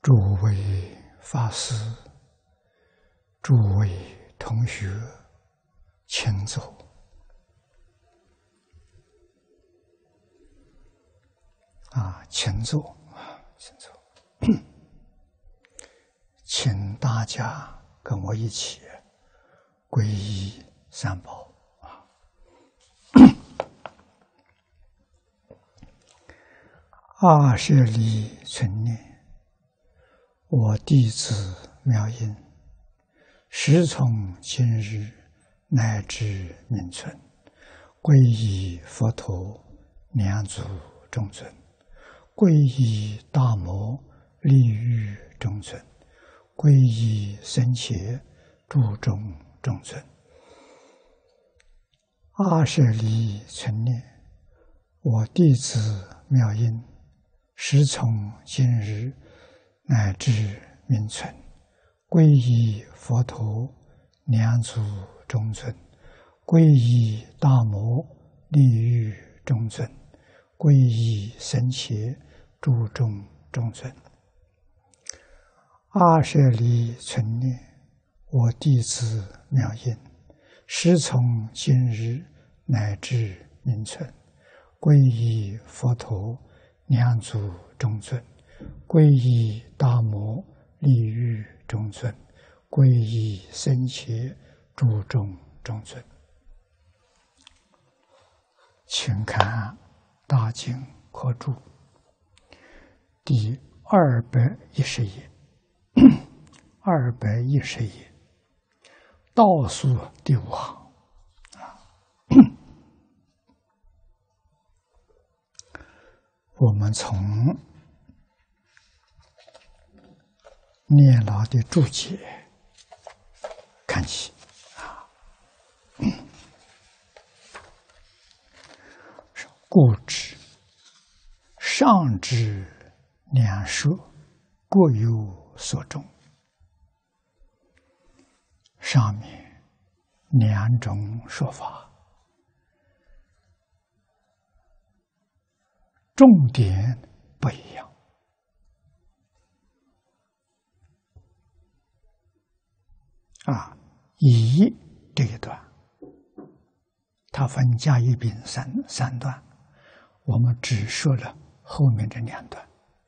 诸位法师、诸位同学，请坐。请坐，请坐。请大家跟我一起皈依三宝。阿舍利存念，我弟子妙音，时从今日乃至命存，皈依佛陀、两足中尊，皈依大摩利欲中尊，皈依僧伽注中中尊。阿舍利存念，我弟子妙音，时从今日乃至命存，皈依佛陀、两足中尊，皈依大摩利欲中尊，皈依僧伽注中中尊。阿舍利存念，我弟子妙音，时从今日乃至命存，皈依佛陀、两足中尊，皈依大摩利欲中尊，皈依僧伽注中中尊。请看大经科注第210页，210页倒数第5行。我们从念老的注解看起故知上至两说各有所重，上面2种说法，重点不一样。乙这一段，它分甲、乙、丙三段，我们只说了后面这2段。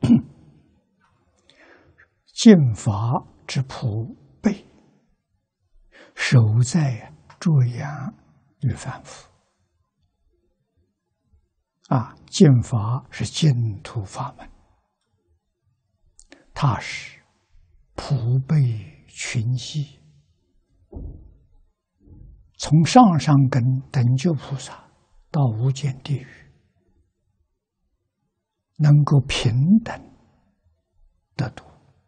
净法之普备，守在诸阳与凡夫。净法是净土法门，它是普被群系，从上上根等觉菩萨到无间地狱，能够平等得度。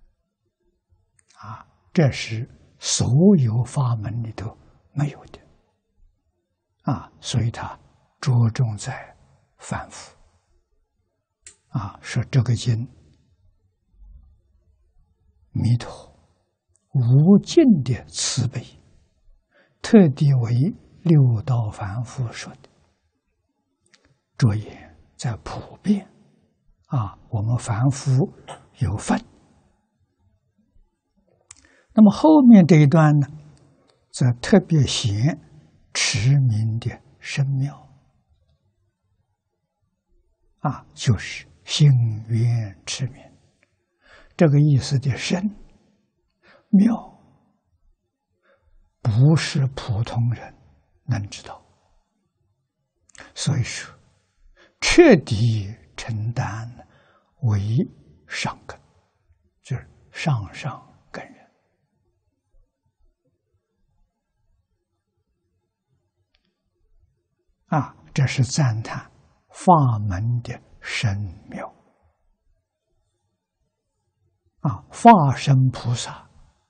这是所有法门里头没有的。所以它着重在凡夫。说这个经弥陀无尽的慈悲，特地为六道凡夫说的。着眼在普遍，我们凡夫有份。那么后面这一段呢，则特别显持名的深妙，就是心愿持名，这个意思的深妙，不是普通人能知道。所以说，彻底承担为上根，就是上根人。这是赞叹法门的深妙。法身菩萨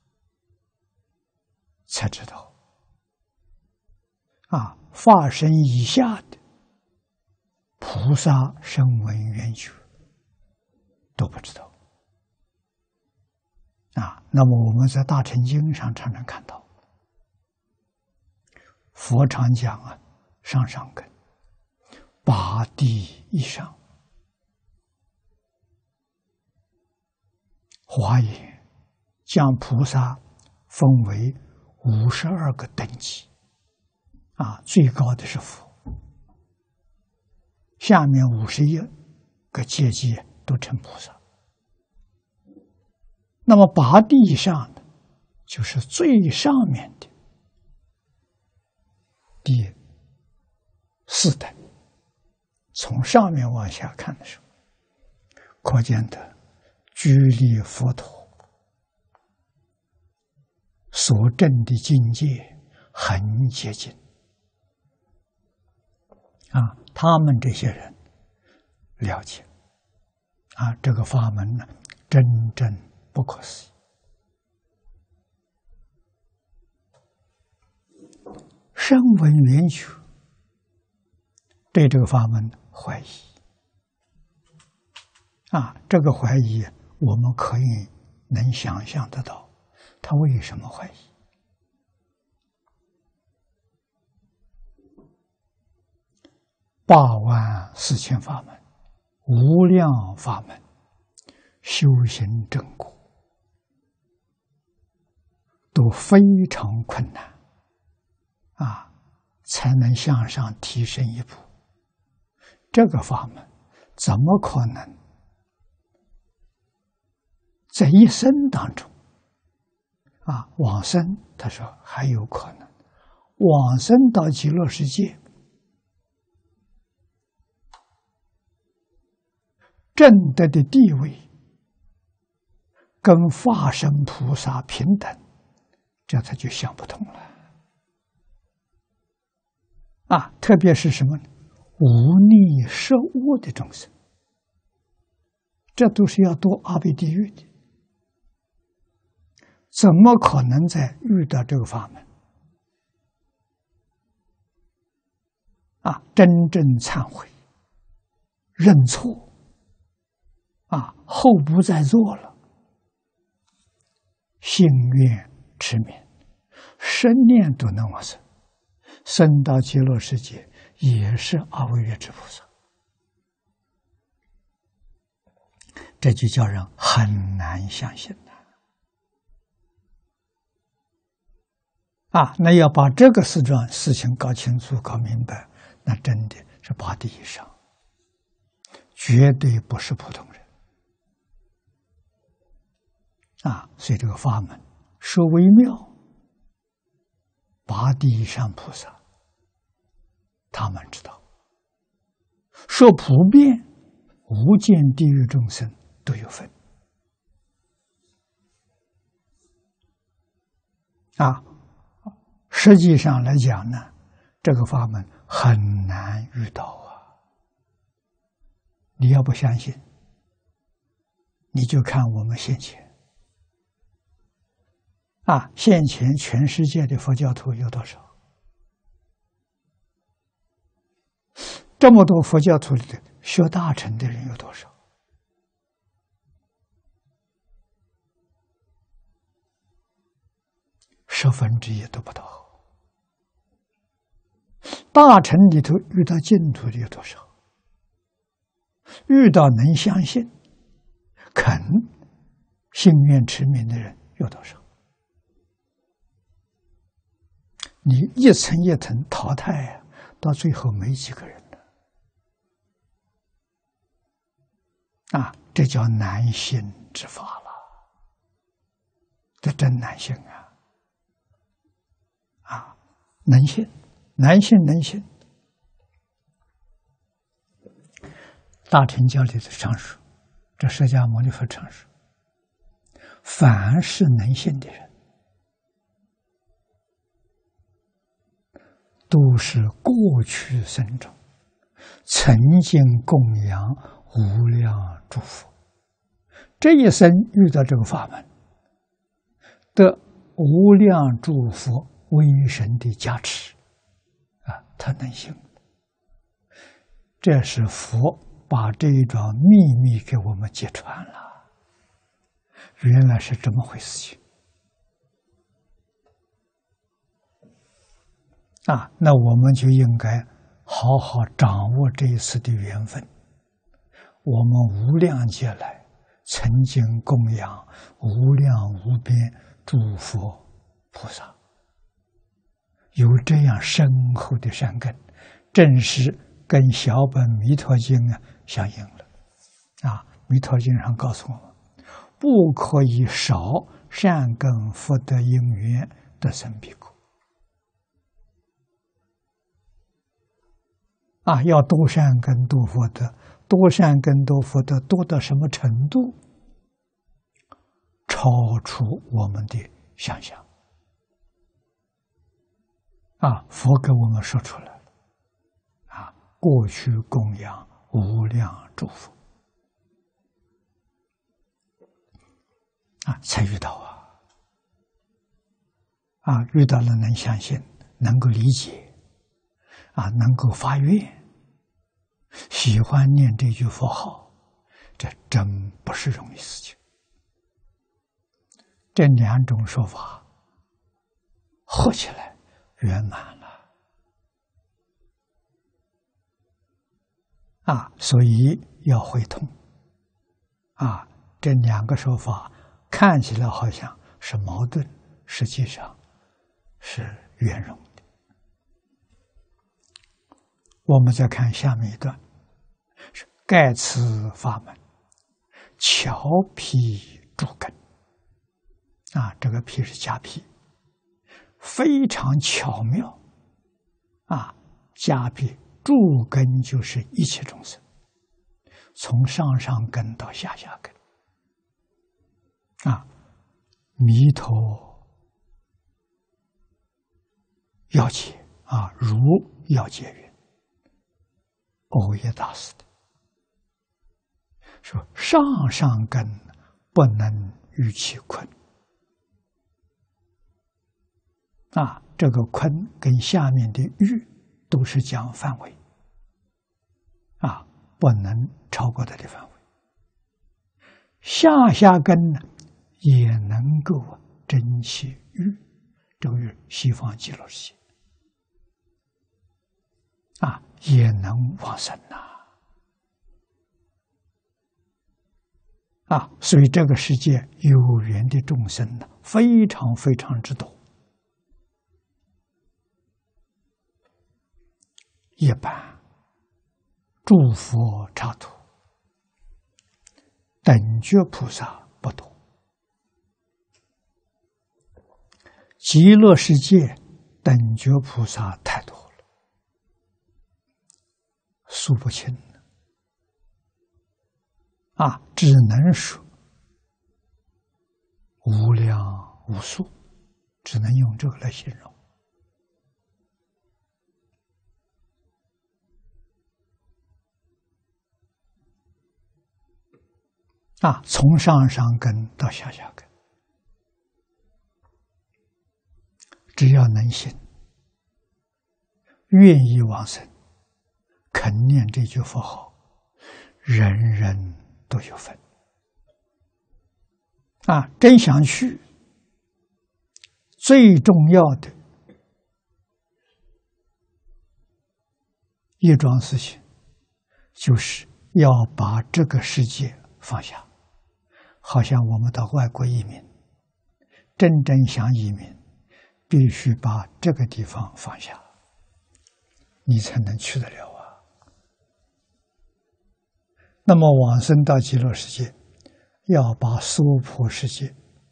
才知道，法身以下的菩萨声闻缘觉都不知道。那么我们在大乘经上常常看到，佛常讲上根8地以上， 华严将菩萨分为52个等级，最高的是佛，下面51个阶级都成菩萨。那么8地以上的，就是最上面的第4等。从上面往下看的时候，可见得距离佛陀所证的境界很接近。他们这些人了解这个法门呢，真正不可思议。声闻缘觉对这个法门怀疑这个怀疑我们可以能想象得到，他为什么怀疑？84000法门，无量法门，修行正果都非常困难才能向上提升一步。这个法门怎么可能在一生当中往生？他说还有可能往生到极乐世界，证得的地位跟化身菩萨平等，这他就想不通了特别是什么呢？无逆摄恶的众生，这都是要堕阿鼻地狱的，怎么可能在遇到这个法门真正忏悔认错后不再做了，信愿持名10念都能往生，生到极乐世界也是阿惟越致菩萨，这就叫人很难相信那要把这个事情搞清楚搞明白，那真的是8地以上，绝对不是普通人所以这个法门说微妙，8地以上菩萨他们知道，说普遍无间地狱众生都有分实际上来讲呢，这个法门很难遇到你要不相信，你就看我们现前现前全世界的佛教徒有多少？这么多佛教徒里的学大乘的人有多少？1/10都不到。大乘里头遇到净土的有多少？遇到能相信、肯信愿持名的人有多少？你一层一层淘汰到最后没几个人了这叫难信之法了，这真难信能信，难信能信。大乘教里的常说，这释迦牟尼佛常说，凡是能信的人，都是过去生中曾经供养无量诸佛，这一生遇到这个法门，得无量诸佛威神的加持他能信。这是佛把这一桩秘密给我们揭穿了，原来是这么回事情那我们就应该好好掌握这一次的缘分，我们无量劫来曾经供养无量无边诸佛菩萨，有这样深厚的善根，正是跟小本弥陀经相应了。弥陀经上告诉我们，不可以少善根福德因缘得生彼国。要多善根多福德，多善根多福德多到什么程度？超出我们的想象。佛给我们说出来了。过去供养无量诸佛，才遇到遇到了能相信，能够理解，能够发愿，喜欢念这句佛号，这真不是容易事情。这两种说法合起来圆满了所以要会通这两个说法看起来好像是矛盾，实际上是圆融的。我们再看下面一段，是盖此法门，巧辟诸根。这个辟是加辟，非常巧妙加辟诸根就是一切众生，从上上根到下下根。弥陀要解如要解云，欧耶大师的说，上上根不能与其坤。这个坤跟下面的欲都是讲范围不能超过它的范围。下下根呢，也能够真其欲，这个欲西方极乐世界也能往生所以这个世界有缘的众生呢，非常非常之多。一般诸佛刹土等觉菩萨不多，极乐世界等觉菩萨太多了，数不清只能说无量无数，只能用这个来形容。从上上根到下下根，只要能信，愿意往生，肯念这句佛号，人人都有份真想去，最重要的一桩事情，就是要把这个世界放下。好像我们到外国移民，真正想移民，必须把这个地方放下，你才能去得了那么往生到极乐世界，要把娑婆世界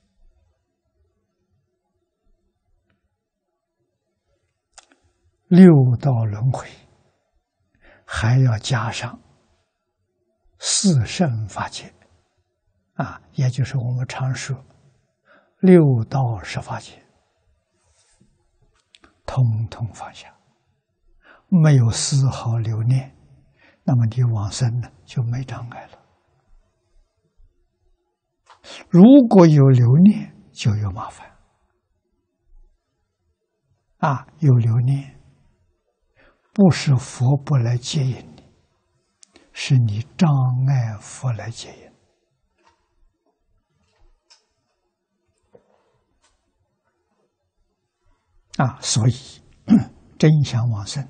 六道轮回，还要加上四圣法界也就是我们常说六道十法界，统统放下，没有丝毫留念，那么你往生呢就没障碍了。如果有留念，就有麻烦有留念，不是佛不来接引你，是你障碍佛来接引。所以真想往生，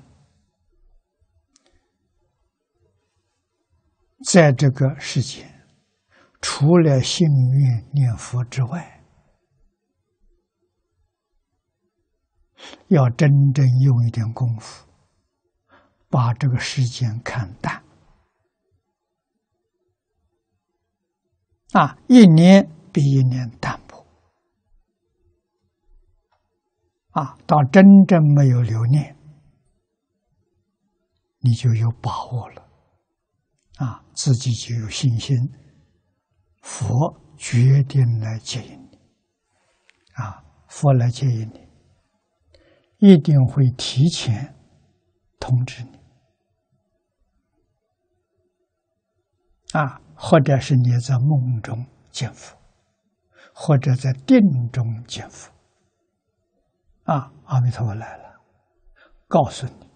在这个世界除了信愿念佛之外，要真正用一点功夫，把这个时间看淡。一年比一年淡薄。到真正没有留念，你就有把握了。自己就有信心，佛决定来接引你。佛来接引你，一定会提前通知你。或者是你在梦中见佛，或者在定中见佛。阿弥陀佛来了，告诉你。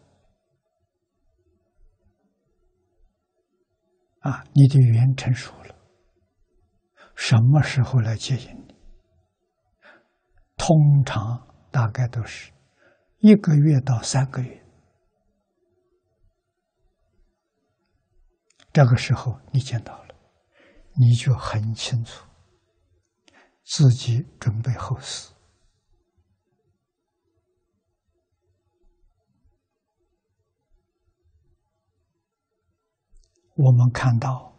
你的缘成熟了，什么时候来接引你？通常大概都是1个月到3个月。这个时候你见到了，你就很清楚自己准备后事。我们看到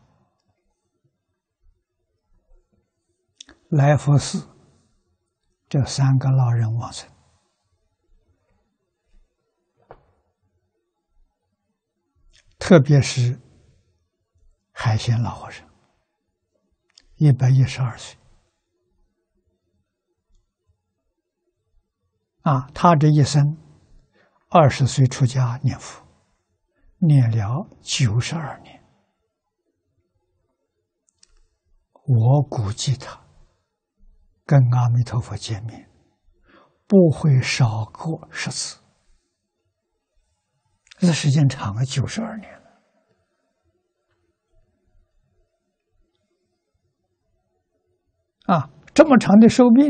来佛寺这3个老人往生，特别是海鲜老和尚，112岁。他这一生20岁出家念佛，念了92年。我估计他跟阿弥陀佛见面不会少过10次。这时间长了，92年了。这么长的寿命，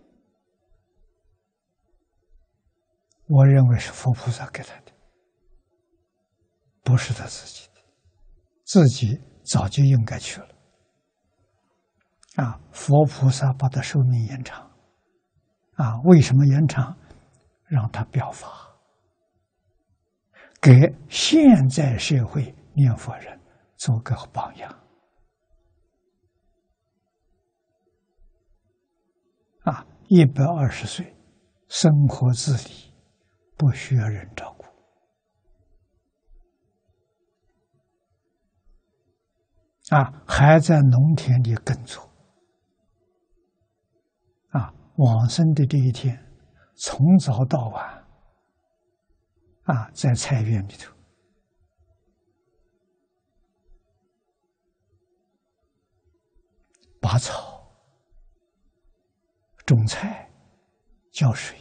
我认为是佛菩萨给他的，不是他自己的，自己早就应该去了。佛菩萨把他寿命延长。为什么延长？让他表法，给现在社会念佛人做个榜样。120岁，生活自理，不需要人照顾。还在农田里耕作。往生的这一天，从早到晚，在菜园里头，拔草、种菜、浇水，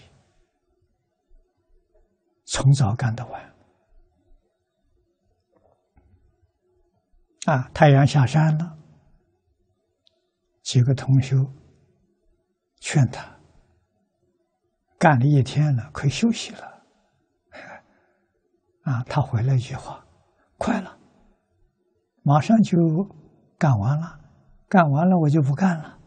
从早干到晚。太阳下山了，几个同修劝他，干了一天了，可以休息了。他回了一句话：快了，马上就干完了，干完了我就不干了。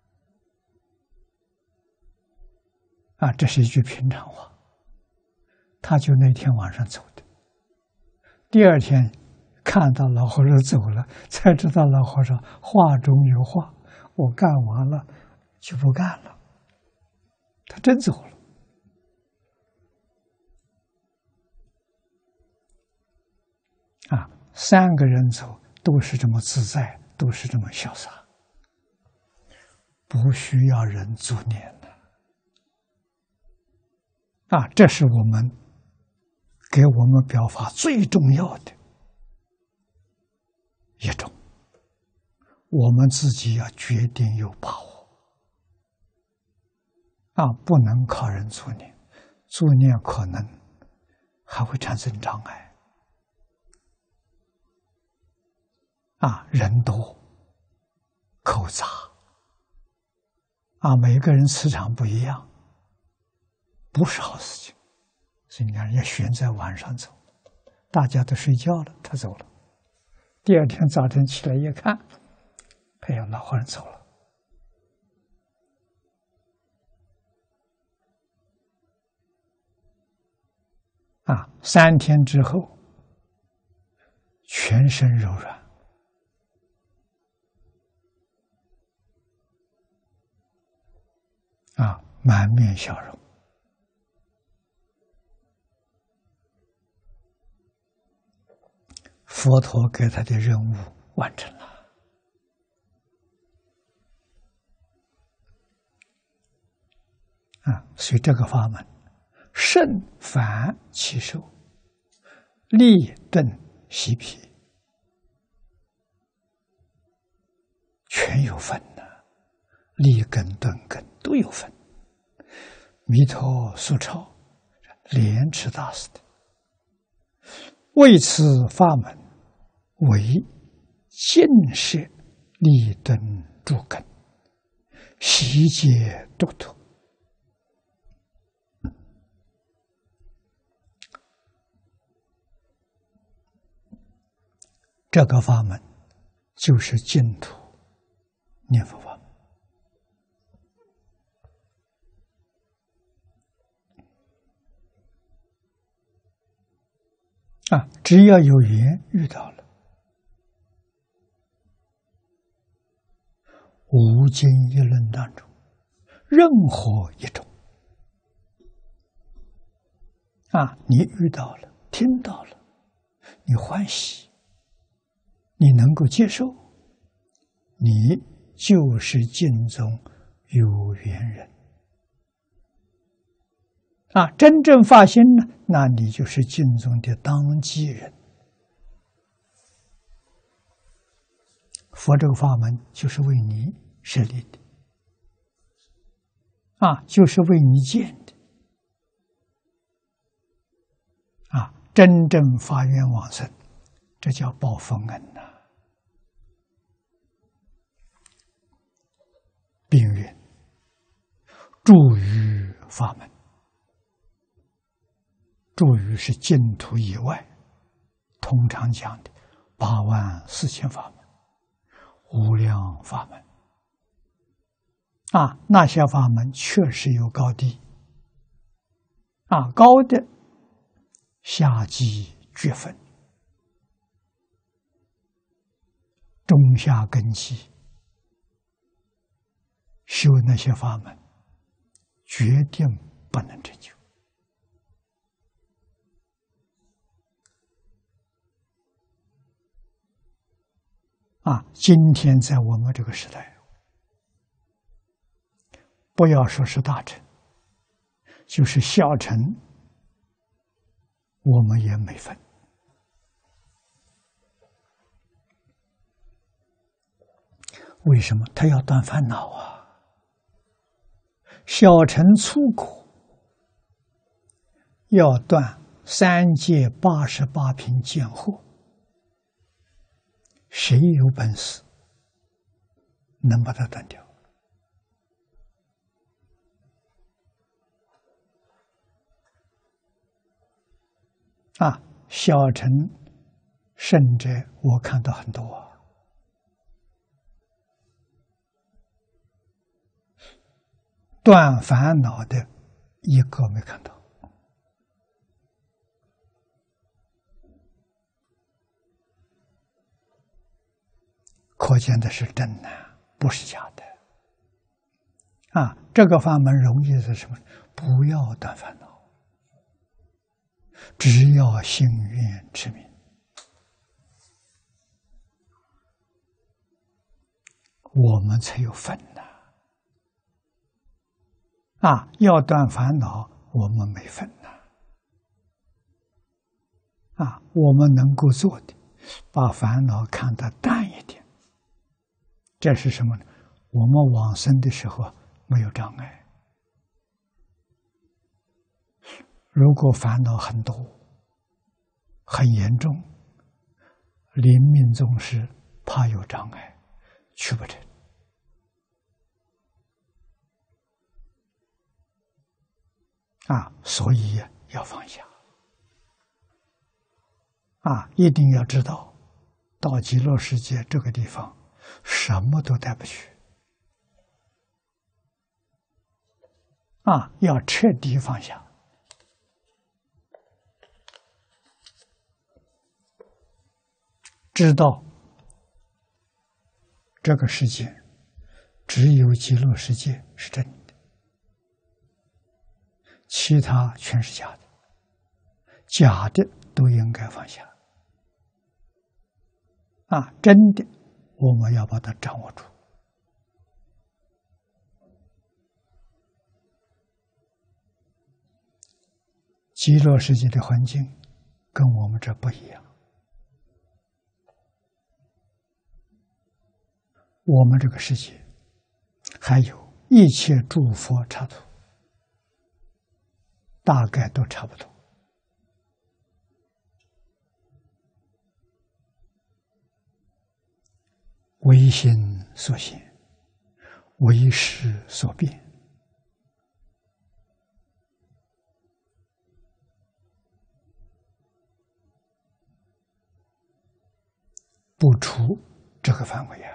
这是一句平常话。他就那天晚上走的，第二天看到老和尚走了，才知道老和尚话中有话，我干完了就不干了。他真走了。3个人走都是这么自在，都是这么潇洒，不需要人助念的。这是我们给我们表法最重要的一种，我们自己要决定有把握。不能靠人助念，助念可能还会产生障碍。人多，口杂，每个人磁场不一样，不是好事情。所以你看，要选在晚上走，大家都睡觉了，他走了。第二天早晨起来一看， 哎呀，老和尚走了。3天之后，全身柔软，满面笑容。佛陀给他的任务完成了。所以这个法门，胜凡其手，利钝习皮，全有分的，利根钝根都有分。弥陀所抄，莲池大师的，为此法门为净摄利钝诸根，悉皆度脱。这个法门就是净土念佛法门。只要有缘遇到了，无经一论当中，任何一种你遇到了，听到了，你欢喜，你能够接受，你就是净宗有缘人。真正发心呢，那你就是净宗的当机人。佛这个法门就是为你设立的，就是为你建的。真正发愿往生，这叫报佛恩呐。并云住于法门，住于是净土以外，通常讲的84000法门、无量法门。那些法门确实有高低，高的下机绝分，中下根基，修那些法门，决定不能成就。今天在我们这个时代，不要说是大乘，就是小乘，我们也没分。为什么？他要断烦恼啊！小乘粗苦，要断3界88品见惑，谁有本事能把它断掉？小乘圣者我看到很多断烦恼的一个没看到。可见的是真的，不是假的。这个法门容易是什么？不要断烦恼，只要心愿持名，我们才有分呐。要断烦恼，我们没分呐。我们能够做的，把烦恼看得淡一点。这是什么呢？我们往生的时候没有障碍。如果烦恼很多、很严重，临命终时怕有障碍，去不成。所以要放下。一定要知道，到极乐世界这个地方什么都带不去要彻底放下。知道这个世界只有极乐世界是真的，其他全是假的，假的都应该放下真的我们要把它掌握住。极乐世界的环境跟我们这不一样，我们这个世界还有一切诸佛刹土，大概都差不多。唯心所现，唯识所变，不出这个范围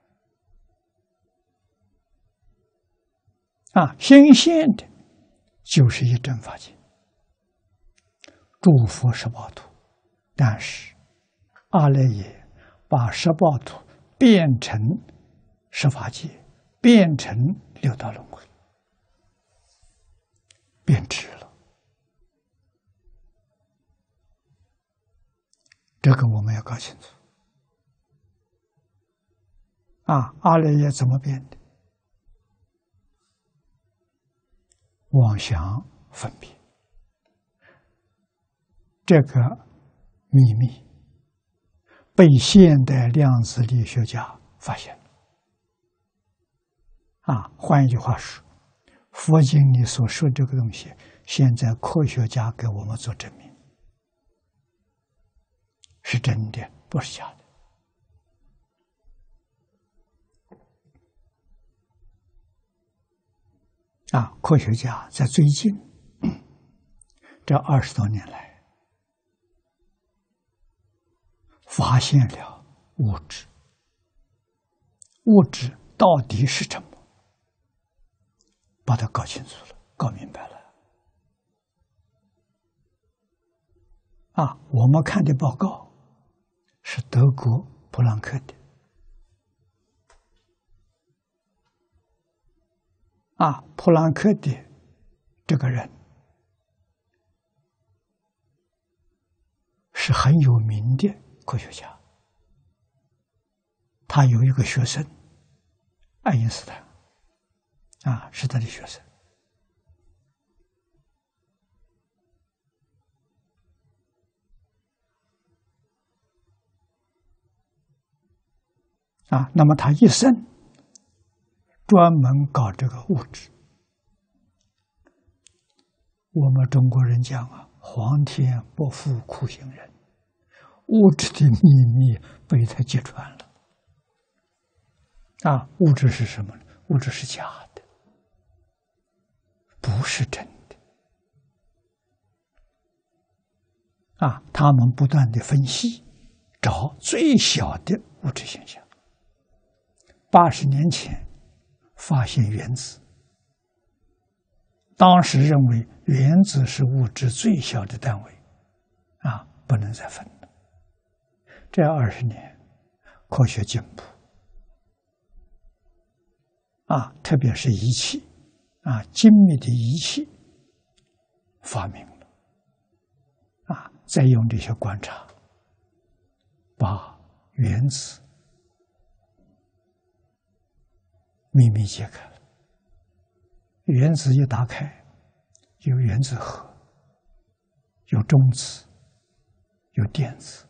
新现的就是一真法界，诸佛十报土，但是阿赖耶把十报土变成十法界，变成六道轮回，变质了。这个我们要搞清楚阿赖耶怎么变的？妄想分别，这个秘密被现代量子力学家发现了换一句话说，佛经里所说这个东西，现在科学家给我们做证明，是真的，不是假的。科学家在最近这20多年来，发现了物质，物质到底是什么，把它搞清楚了，搞明白了。我们看的报告是德国普朗克的。普朗克的这个人是很有名的科学家，他有一个学生爱因斯坦是他的学生。那么他一生专门搞这个物质。我们中国人讲皇天不负苦心人，物质的秘密被他揭穿了。物质是什么呢？物质是假的，不是真的。他们不断的分析，找最小的物质现象。80年前发现原子，当时认为原子是物质最小的单位，不能再分了。这20年，科学进步，特别是仪器，精密的仪器发明了，再用这些观察，把原子秘密揭开了。原子一打开，有原子核，有中子，有电子，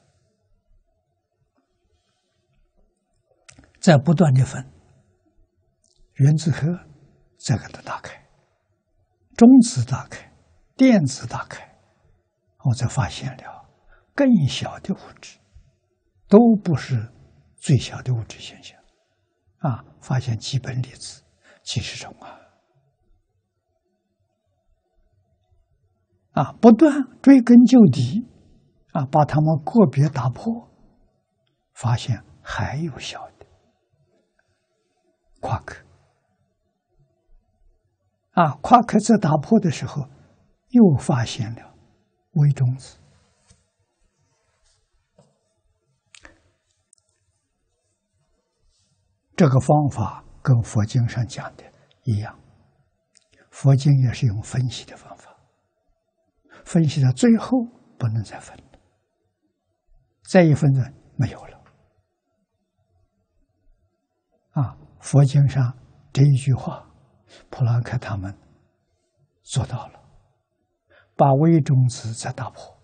在不断的分，原子核再给它打开，中子打开，电子打开，我才发现了更小的物质，都不是最小的物质现象。发现基本粒子几十种不断追根究底，把它们个别打破，发现还有小的， 夸克。夸克在打破的时候，又发现了微中子。这个方法跟佛经上讲的一样，佛经也是用分析的方法，分析到最后不能再分了，再一分呢没有了。佛经上这一句话，普朗克他们做到了，把微中子再打破，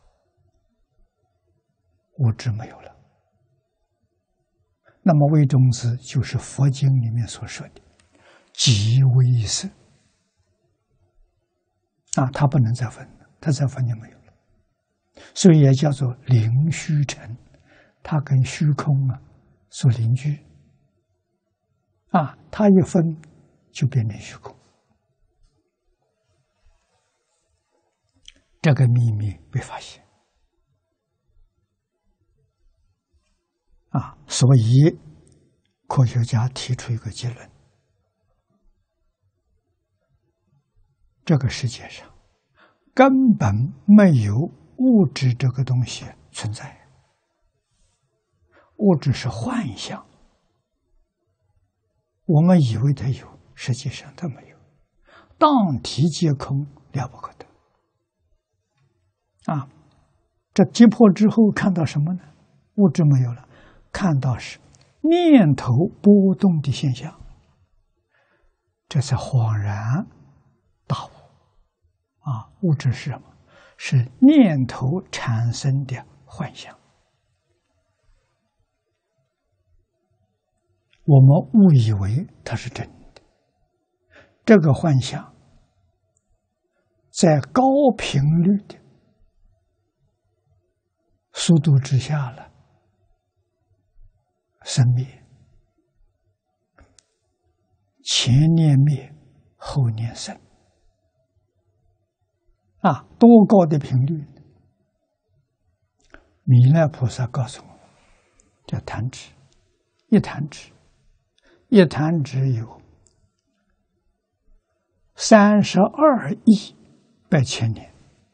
物质没有了。那么微中子就是佛经里面所说的极微色它不能再分了，它再分就没有了，所以也叫做灵虚尘，它跟虚空做邻居它一分就变成虚空。这个秘密被发现所以科学家提出一个结论：这个世界上根本没有物质这个东西存在，物质是幻象，我们以为它有，实际上它没有。当体皆空，了不可得这击破之后看到什么呢？物质没有了，看到是念头波动的现象，这才恍然大悟物质是什么？是念头产生的幻象。我们误以为它是真的，这个幻象在高频率的速度之下了生灭，前念灭，后念生多高的频率？弥勒菩萨告诉我们，叫弹指，一弹指，一弹指有32亿百千年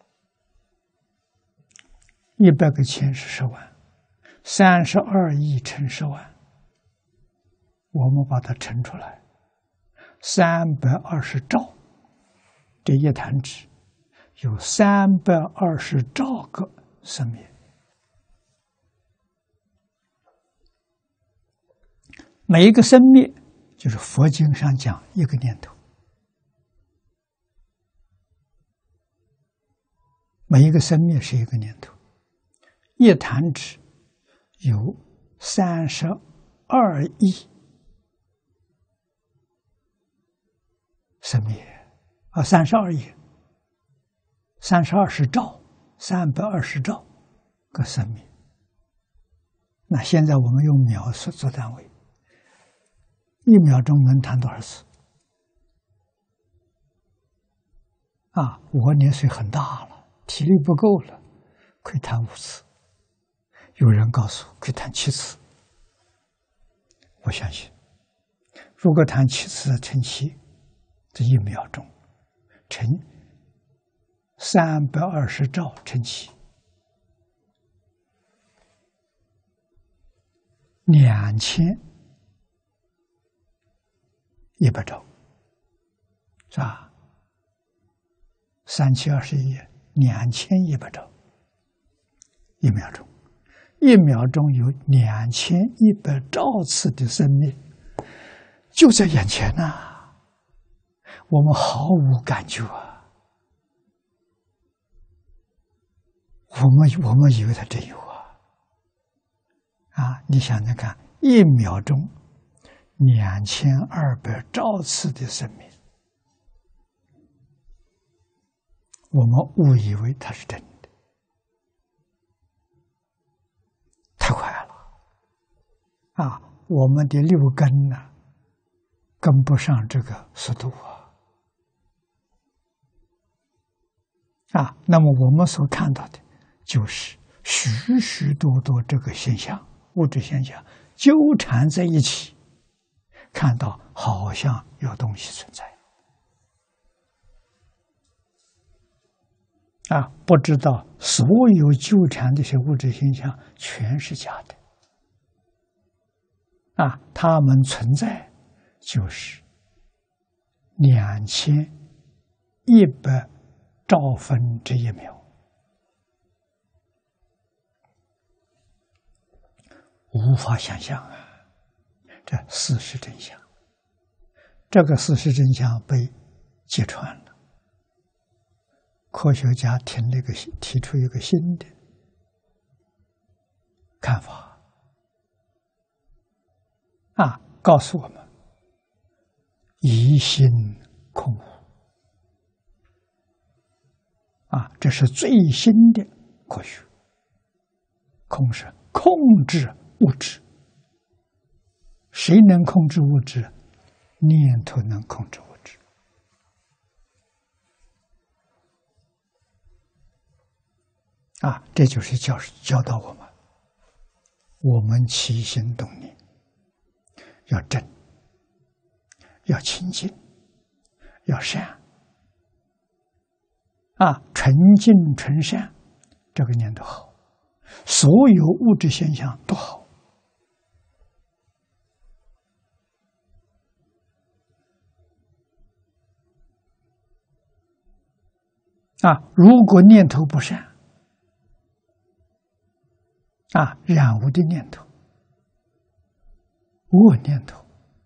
，100个千是10万，32亿乘10万，我们把它乘出来，320兆，这一弹指有320兆个生灭。每一个生灭就是佛经上讲一个念头，每一个生灭是一个念头，一弹指有32亿生灭32亿，32兆，320兆个生灭。那现在我们用秒做单位，1秒钟能弹多少次？我年岁很大了，体力不够了，可以弹5次。有人告诉我可以弹7次，我相信，如果弹7次乘7，这1秒钟乘320兆乘7，2100兆，是吧？3、7、21， 2100兆，1秒钟，1秒钟有2100兆次的生灭，就在眼前我们毫无感觉我们以为它真有你想想看，1秒钟2200兆次的生命，我们误以为它是真的，太快了我们的6根跟不上这个速度那么我们所看到的就是许许多多这个现象，物质现象纠缠在一起，看到好像有东西存在。不知道所有纠缠这些物质现象全是假的。它们存在就是2100兆分之1秒，无法想象这事实真相。这个事实真相被揭穿了，科学家提出一个新的看法，告诉我们疑心空无。这是最新的科学。空是控制物质，谁能控制物质？念头能控制物质。这就是教导我们起心动念要正，要清净，要善。纯净纯善，这个念头好，所有物质现象都好。如果念头不善，染污的念头、恶念头，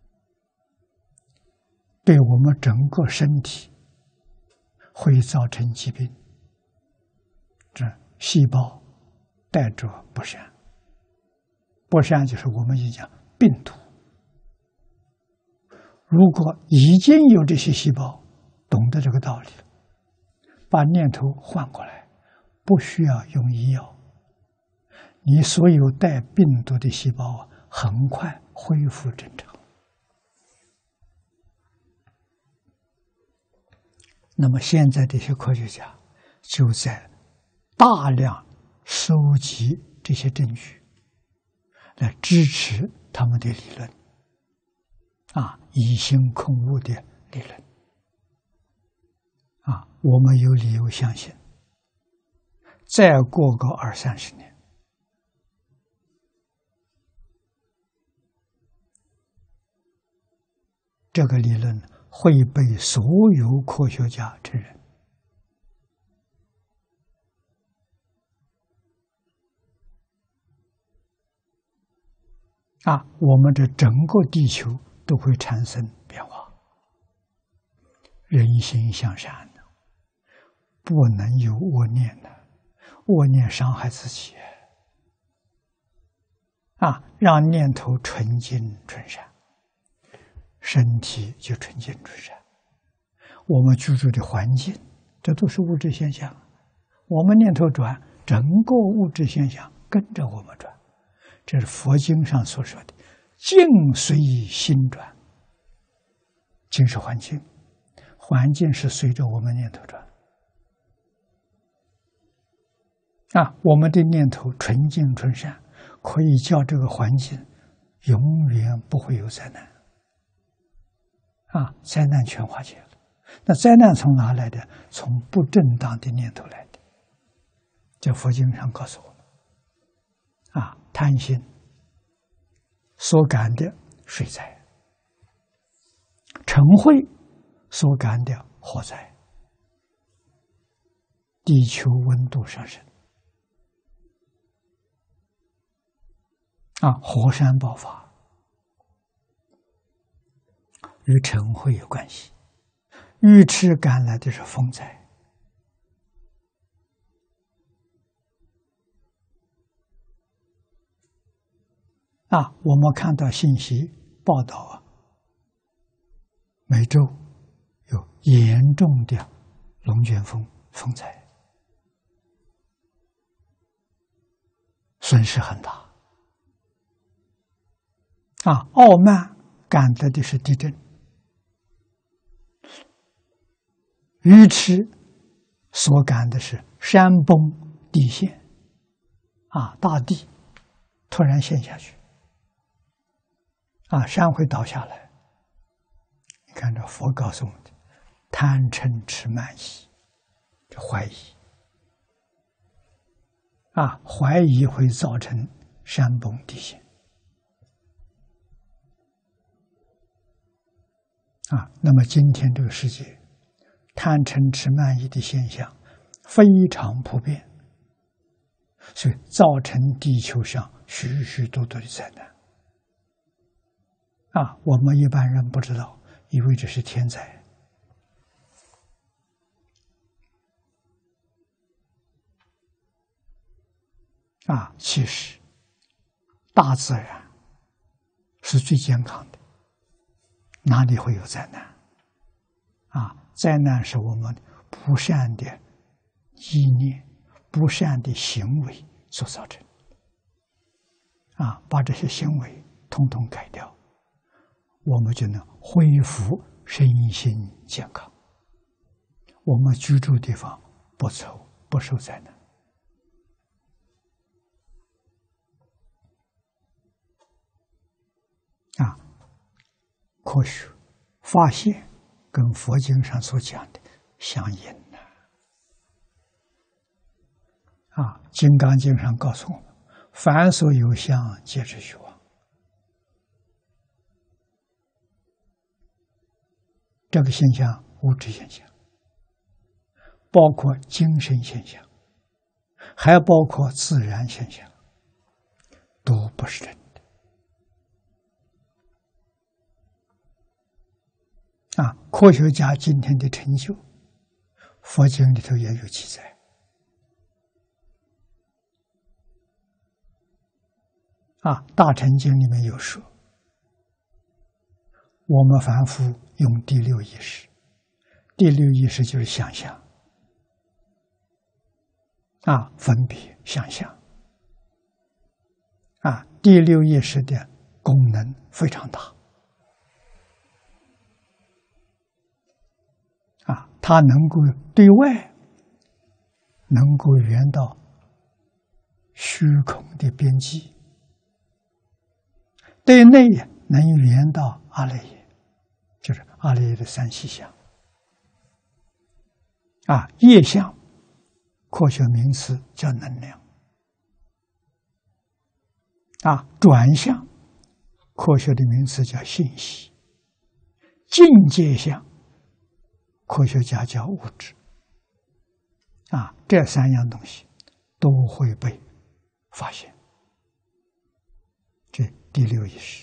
对我们整个身体会造成疾病。这细胞带着不善，不善就是我们讲病毒。如果已经有这些细胞懂得这个道理了，把念头换过来，不需要用医药，你所有带病毒的细胞很快恢复正常。那么现在这些科学家就在大量收集这些证据，来支持他们的理论，疑心空无的理论。我们有理由相信，再过个20-30年，这个理论会被所有科学家承认。我们这整个地球都会产生变化。人心向善，不能有恶念的，恶念伤害自己。让念头纯净纯善，身体就纯净纯善。我们居住的环境，这都是物质现象。我们念头转，整个物质现象跟着我们转。这是佛经上所说的境随心转。境是环境，环境是随着我们念头转。我们的念头纯净纯善，可以叫这个环境永远不会有灾难。灾难全化解了。那灾难从哪来的？从不正当的念头来的。这佛经上告诉我们，贪心所感的水灾，嗔恚所感的火灾，地球温度上升，火山爆发，与嗔恚有关系。愚痴赶来的是风灾。我们看到信息报道美洲有严重的龙卷风风灾，损失很大。傲慢赶来的是地震，愚痴所感的是山崩地陷，大地突然陷下去，山会倒下来， 看着佛告诉我们的，贪嗔痴慢疑，这怀疑怀疑会造成山崩地陷那么今天这个世界，贪嗔痴慢疑的现象非常普遍，所以造成地球上许许多多的灾难我们一般人不知道，以为这是天灾其实大自然是最健康的，哪里会有灾难灾难是我们不善的意念、不善的行为所造成把这些行为统统改掉，我们就能恢复身心健康，我们居住地方不受灾难科学发现跟佛经上所讲的相应金刚经上告诉我们，凡所有相，皆是虚妄。这个现象，物质现象，包括精神现象，还包括自然现象，都不是真的科学家今天的成就，佛经里头也有记载大乘经里面有说，我们凡夫用第六意识，第六意识就是想象分别想象第六意识的功能非常大它能够对外能够圆到虚空的边际，对内能圆到阿赖耶，就是阿赖耶的三细相业相，科学名词叫能量转向，科学的名词叫信息，境界相，科学家叫物质这三样东西都会被发现，这第六意识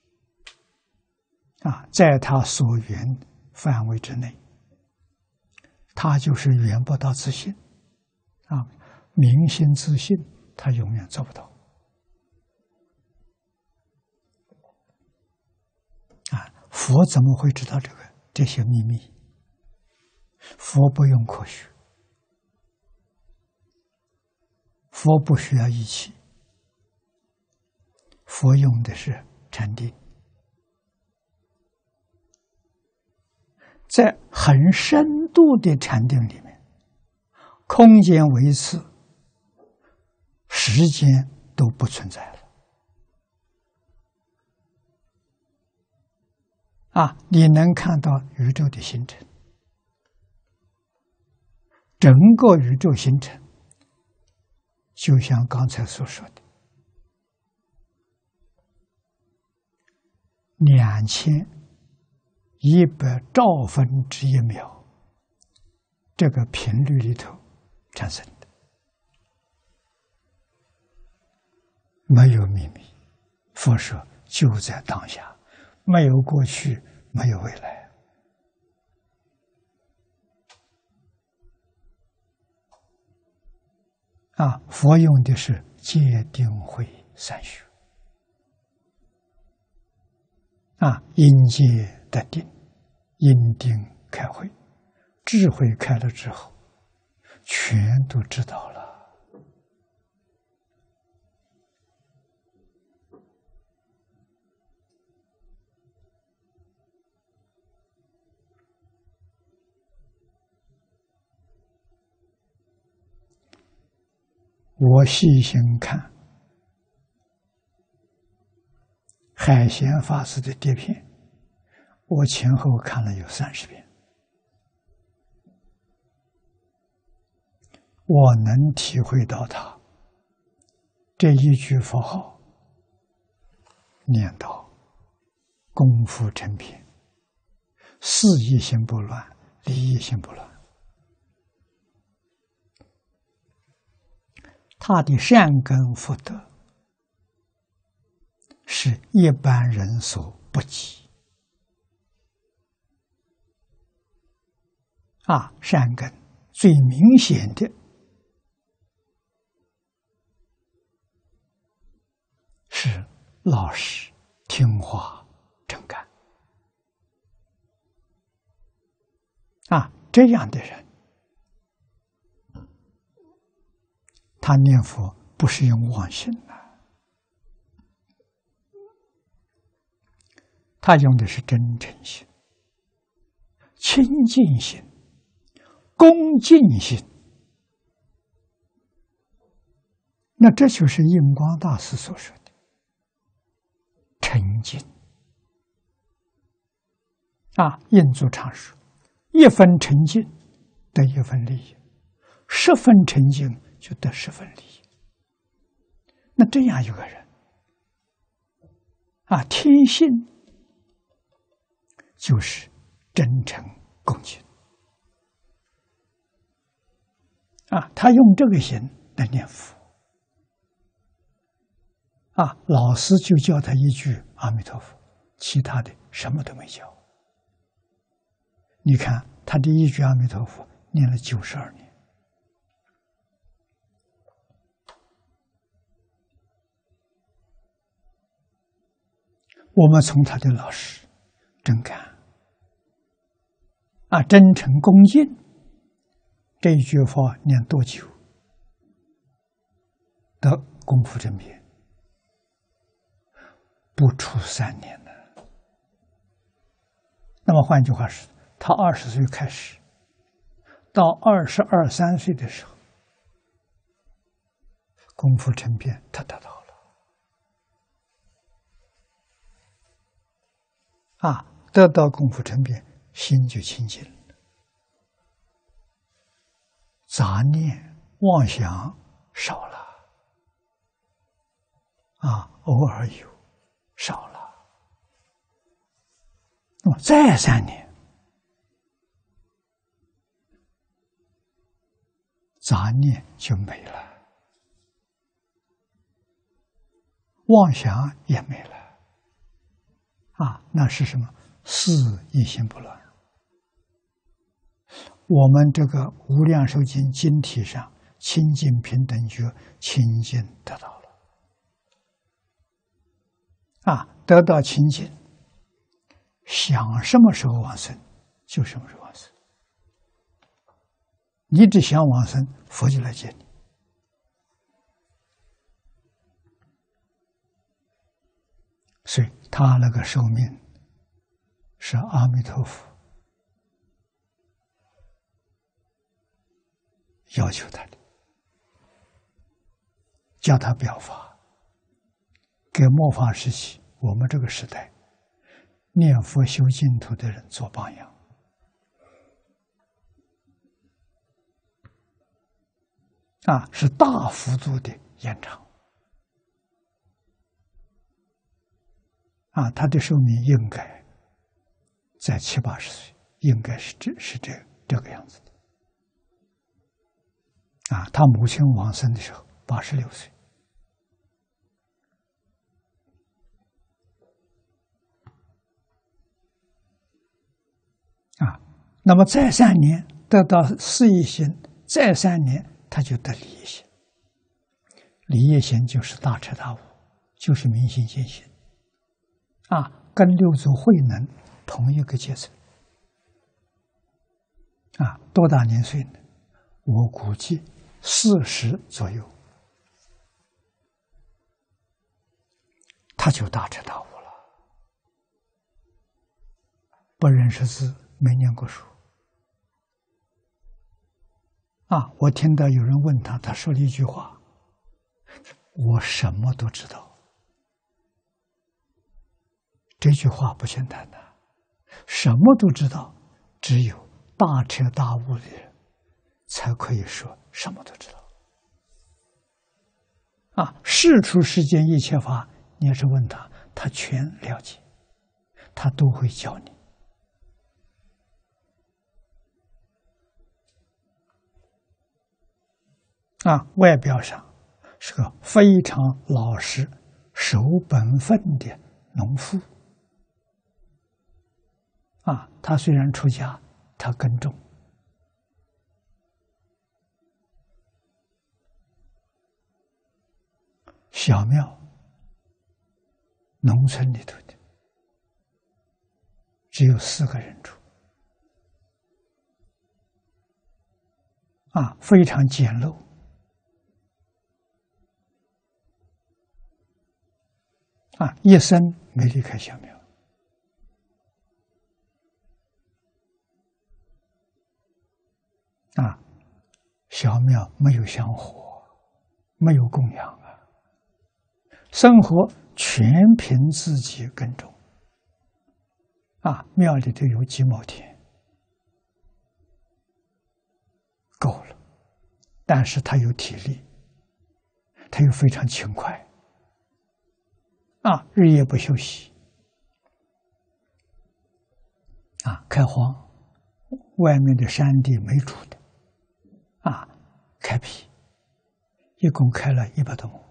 在他所缘范围之内，他就是圆不到自信明心自信，他永远做不到佛怎么会知道这些秘密？佛不用科学，佛不需要仪器，佛用的是禅定，在很深度的禅定里面，空间维次、时间都不存在了你能看到宇宙的形成，整个宇宙形成，就像刚才所说的2100兆分之一秒，这个频率里头产生的，没有秘密。佛说就在当下，没有过去，没有未来佛用的是戒定慧三学因戒得定，因定开慧，智慧开了之后，全都知道了。我细心看海贤法师的碟片， 我前后看了有30遍，我能体会到他这一句佛号念到功夫成片，事一心不乱，理一心不乱。他的善根福德是一般人所不及。善根最明显的是老实、听话、真干。这样的人，他念佛不是用妄心他用的是真诚心、清净心、恭敬心。那这就是印光大师所说的诚敬。印祖常说，一分诚敬得一分利益，10分诚敬就得10分利益。那这样一个人天性就是真诚恭敬他用这个心来念佛老师就教他一句阿弥陀佛，其他的什么都没教。你看他的一句阿弥陀佛念了92年。我们从他的老师真干真诚恭敬这一句话念多久的功夫正片？不出3年了。那么换句话说，他20岁开始，到22、23岁的时候，功夫成片他得到了。得到功夫成片，心就清净了，杂念妄想少了，偶尔有，少了。那么再3年，杂念就没了，妄想也没了。那是什么？事一心不乱。我们这个《无量寿经》经体上清净平等觉清净得到了。得到清净，想什么时候往生就什么时候往生。你只想往生，佛就来接你。所以他那个寿命是阿弥陀佛要求他的，叫他表法，给末法时期我们这个时代念佛修净土的人做榜样。是大幅度的延长。他的寿命应该在70、80岁，应该是这个样子的。他母亲往生的时候86岁。那么再3年得到事业心，再3年他就得理业心。理业心就是大彻大悟，就是明心见性。跟六祖慧能同一个阶层。多大年岁呢？我估计40左右，他就大彻大悟了。不认识字，没念过书。我听到有人问他，他说了一句话：“我什么都知道。”这句话不简单的， 什么都知道，只有大彻大悟的人才可以说什么都知道。世出世间一切法，你要是问他，他全了解，他都会教你。外表上是个非常老实、守本分的农夫。他虽然出家，他耕种。小庙，农村里头的，只有4个人住，非常简陋。一生没离开小庙。小庙没有香火，没有供养生活全凭自己耕种。庙里头有几亩田，够了。但是他有体力，他又非常勤快，日夜不休息。开荒，外面的山地没住的，开辟，一共开了100多亩，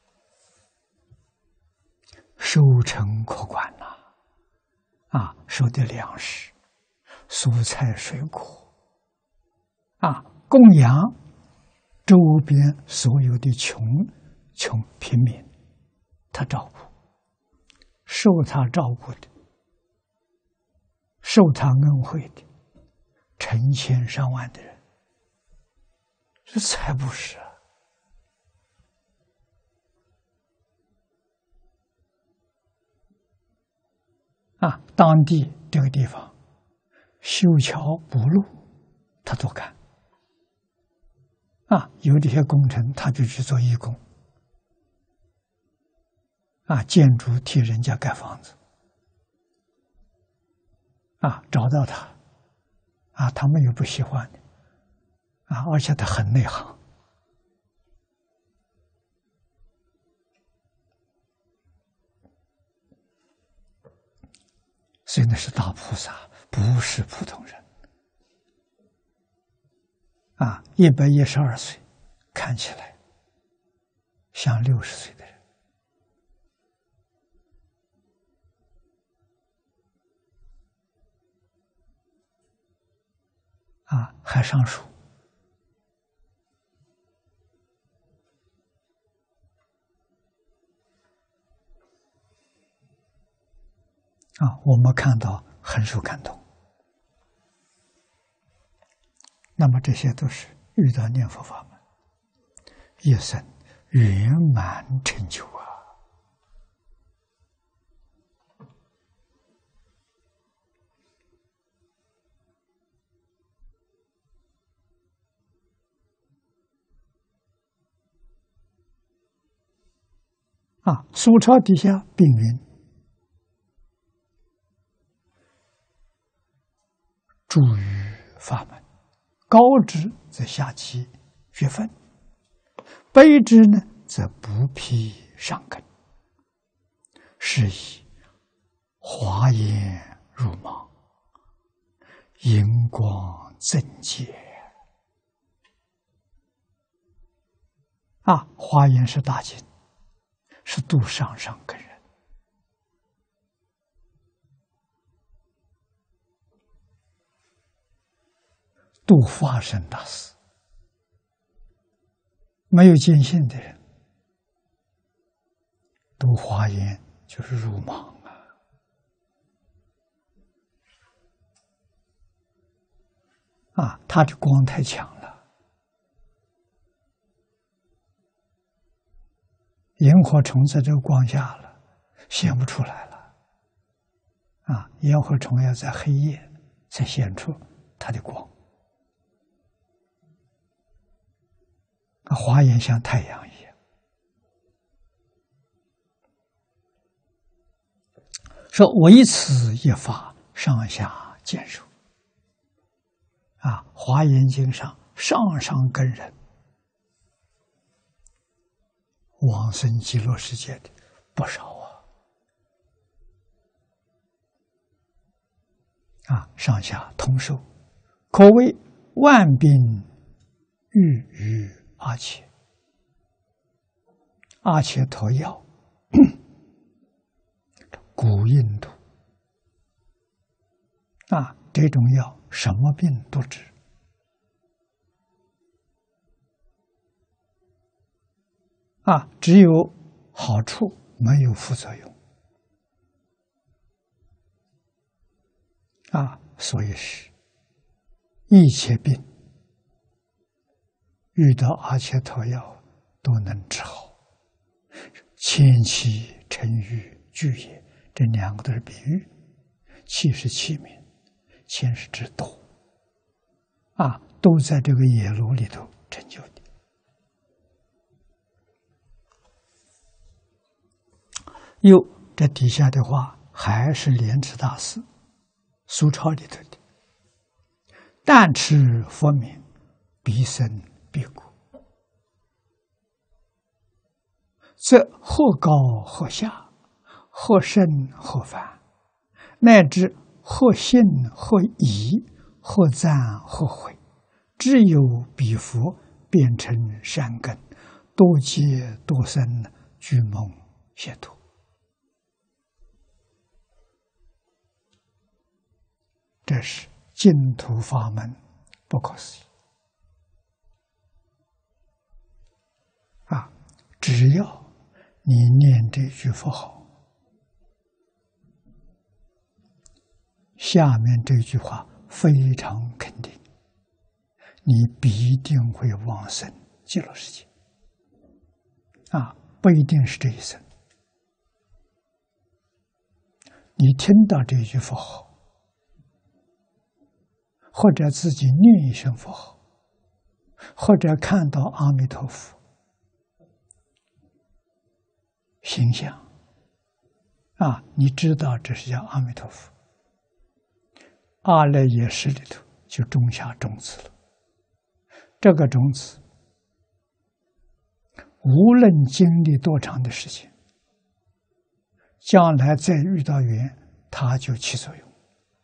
收成可观呐！收的粮食、蔬菜、水果，供养周边所有的穷平民，他照顾，受他照顾的，受他恩惠的，成千上万的人，这才不是当地这个地方修桥补路，他都干。有这些工程，他就去做义工。建筑替人家盖房子。找到他，他没有不喜欢的，而且他很内行。所以那是大菩萨，不是普通人。112岁，看起来像60岁的人。还上书。我们看到很受感动。那么这些都是遇到念佛法门，一生圆满成就苏超底下并云：助于法门，高之则下期学分，卑之呢则不辟上根，是以华严入盲，荧光增界。华严是大经，是度上上根人。度化身大师，没有见性的人，读华严就是入盲他的光太强了，萤火虫在这个光下了，显不出来了。萤火虫要在黑夜才显出它的光。华严像太阳一样，说唯此一法， 上下兼受。华严经上上上根人往生极乐世界的不少上下通受，可谓万病愈于阿切。阿切陀药，古印度这种药什么病都治。只有好处，没有副作用。所以是一切病遇到阿切陀药都能治好。千气沉郁聚也，这两个都是比喻。气是器皿，千是指斗都在这个野炉里头成就的。这底下的话还是莲池大师苏钞里头的：但持佛名，必生必苦，则或高或下，或甚或繁，乃至或信或疑，或赞或毁，只有彼佛变成善根，多劫多生，具蒙解脱。这是净土法门不可思议只要你念这句佛号，下面这句话非常肯定，你必定会往生极乐世界不一定是这一生。你听到这句佛号，或者自己念一声佛号，或者看到阿弥陀佛形象你知道这是叫阿弥陀佛，阿赖耶识里头就种下种子了。这个种子无论经历多长的时间，将来再遇到缘，它就起作用。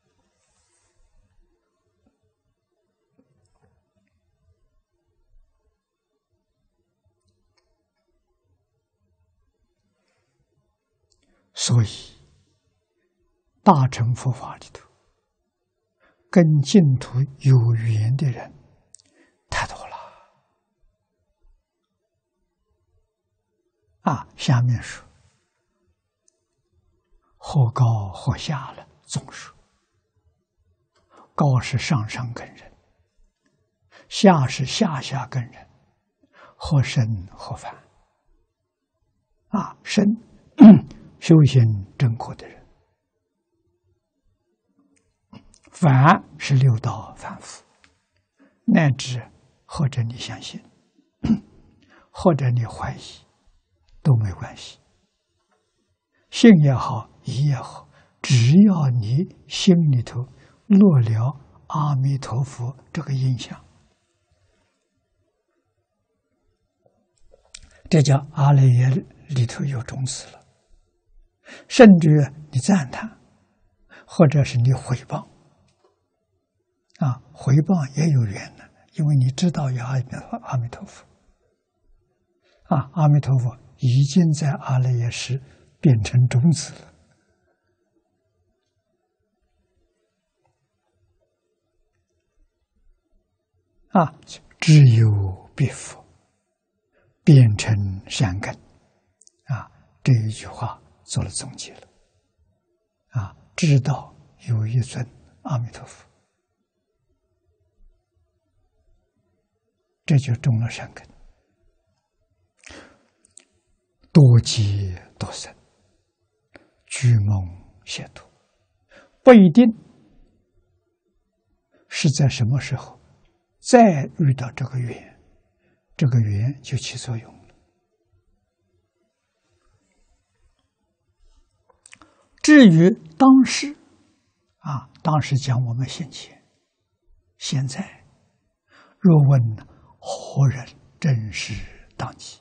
所以大乘佛法里头跟净土有缘的人太多了下面说或高或下了，总说高是上上根人，下是下下根人，或深或繁深修行正果的人，凡是六道凡夫，乃至或者你相信，或者你怀疑，都没关系。信也好，疑也好，只要你心里头落了阿弥陀佛这个印象，这叫阿赖耶里头有种子了。甚至你赞叹，或者是你毁谤毁谤也有缘的，因为你知道有阿弥陀佛阿弥陀佛已经在阿赖耶识变成种子了只有彼佛变成善根这一句话做了总结了知道有一尊阿弥陀佛，这就种了善根，多劫多生，具蒙解脱。不一定是在什么时候再遇到这个缘，这个缘就起作用了。至于当时当时讲我们现前，现在若问何人真实当机？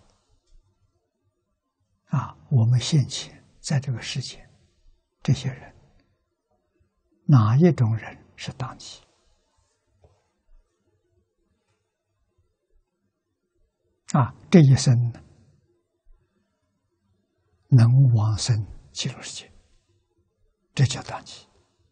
我们现前在这个世界，这些人，哪一种人是当机？这一生能往生极乐世界，这叫当机。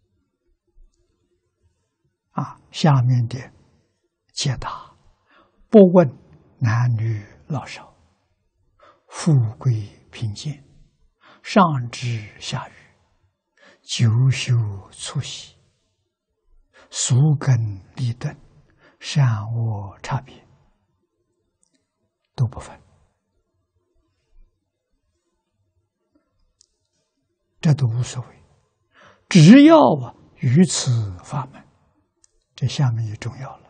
下面的解答：不问男女老少，富贵贫贱，上智下愚，久修粗细，俗根利钝，善恶差别，都不分，这都无所谓。只要于此法门，这下面就重要了。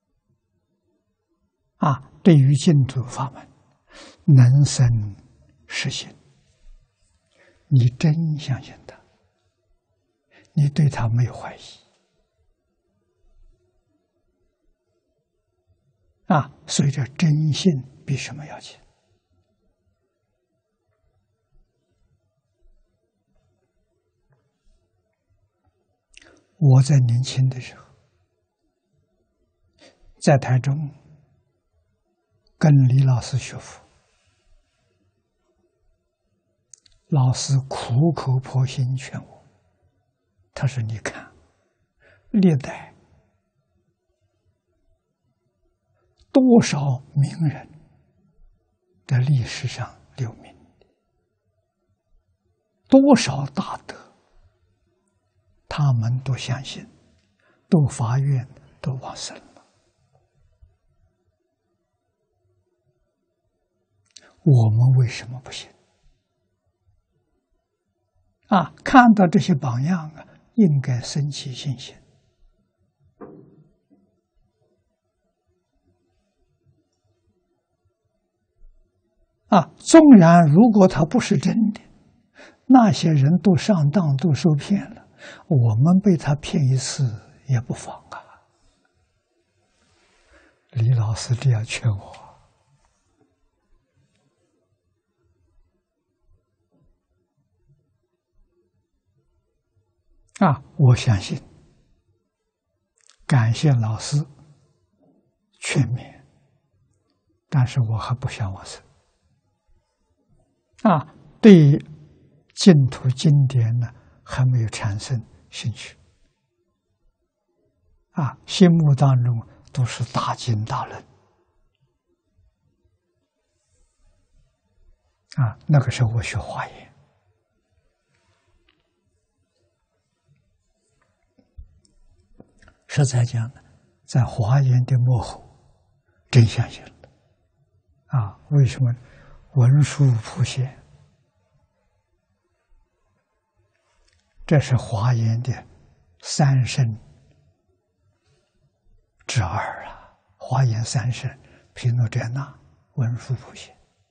对于净土法门，能生实行，你真相信它，你对它没有怀疑，所以这真信比什么要紧？我在年轻的时候，在台中跟李老师学佛，老师苦口婆心劝我，他说：“你看，历代多少名人在历史上留名，多少大德，他们都相信，都发愿，都往生了。我们为什么不行？看到这些榜样应该生起信心。纵然如果他不是真的，那些人都上当，都受骗了，我们被他骗一次也不妨啊。李老师这样劝我。我相信，感谢老师劝勉，但是我还不想往生。对净土经典呢，还没有产生兴趣。心目当中都是大经大论。那个时候我学华严。实在讲，在华严的幕后，真相信了。为什么？文殊普贤，这是华严的三圣之二华严三圣，毗卢遮那、文殊普贤，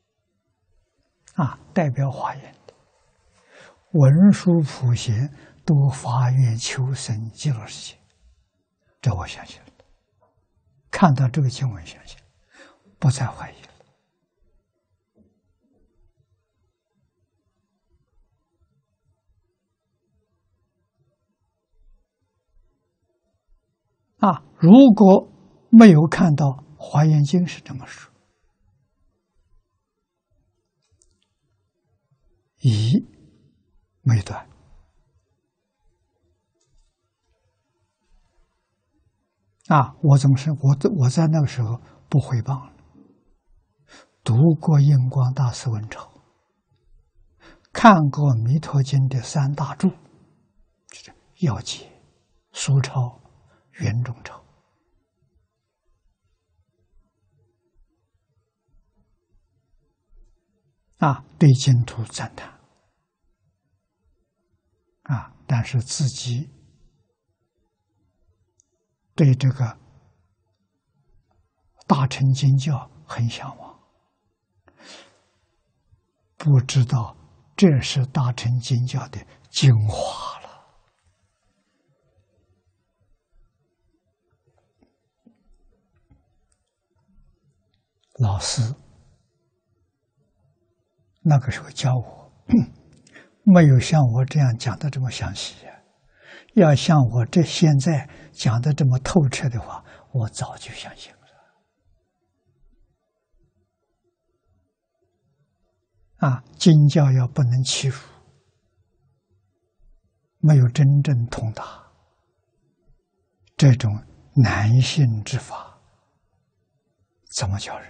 代表华严的。文殊普贤都发愿求生极乐世界，这我相信了。看到这个经文，相信，不再怀疑了。如果没有看到《华严经》是这么说，疑没断，我总是我在那个时候不毁谤了，读过印光大师文钞，看过《弥陀经》的三大注，就是要解、疏钞、圆中钞。对净土赞叹。但是自己对这个大乘经教很向往，不知道这是大乘经教的精华了。 老师那个时候教我，没有像我这样讲的这么详细。要像我现在讲的这么透彻的话，我早就相信了。经教要不能欺负，没有真正通达，这种难信之法，怎么教人？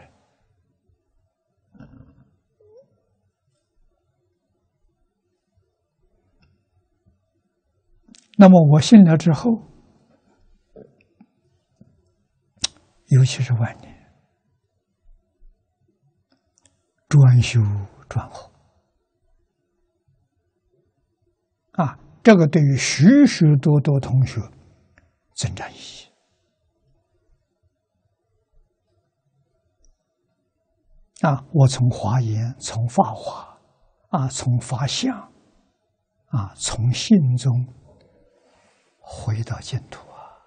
那么我信了之后，尤其是晚年，专修专学，这个对于许许多多同学增长意义。我从华严，从法华，从法相，从信中回到净土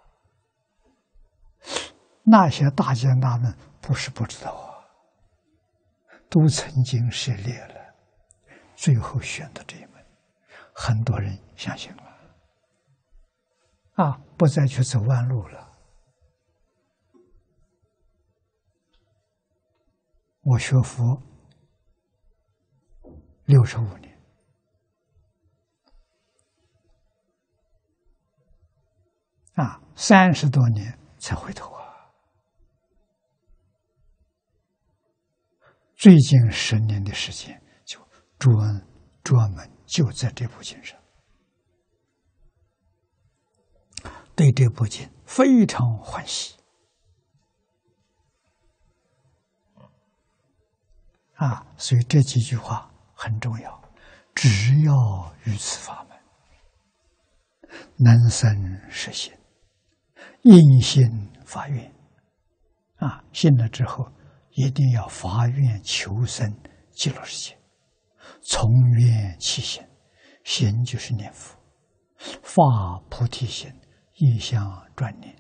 那些大奸大恶不是不知道都曾经涉猎了，最后选的这一门，很多人相信了，不再去走弯路了。我学佛65年。30多年才回头最近10年的时间，就专门就在这部经上，对这部经非常欢喜所以这几句话很重要。只要于此法门，能生实心，应信发愿信了之后一定要发愿求生极乐世界，从愿起心，心就是念佛，发菩提心，一向专念。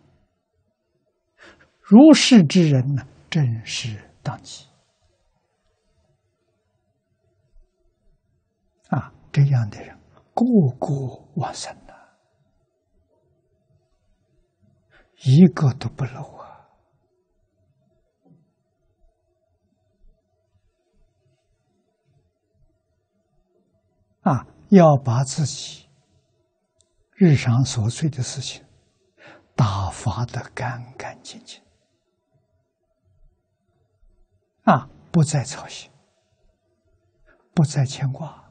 如是之人呢，正是当机这样的人个个往生一个都不漏要把自己日常琐碎的事情打发得干干净净不再操心，不再牵挂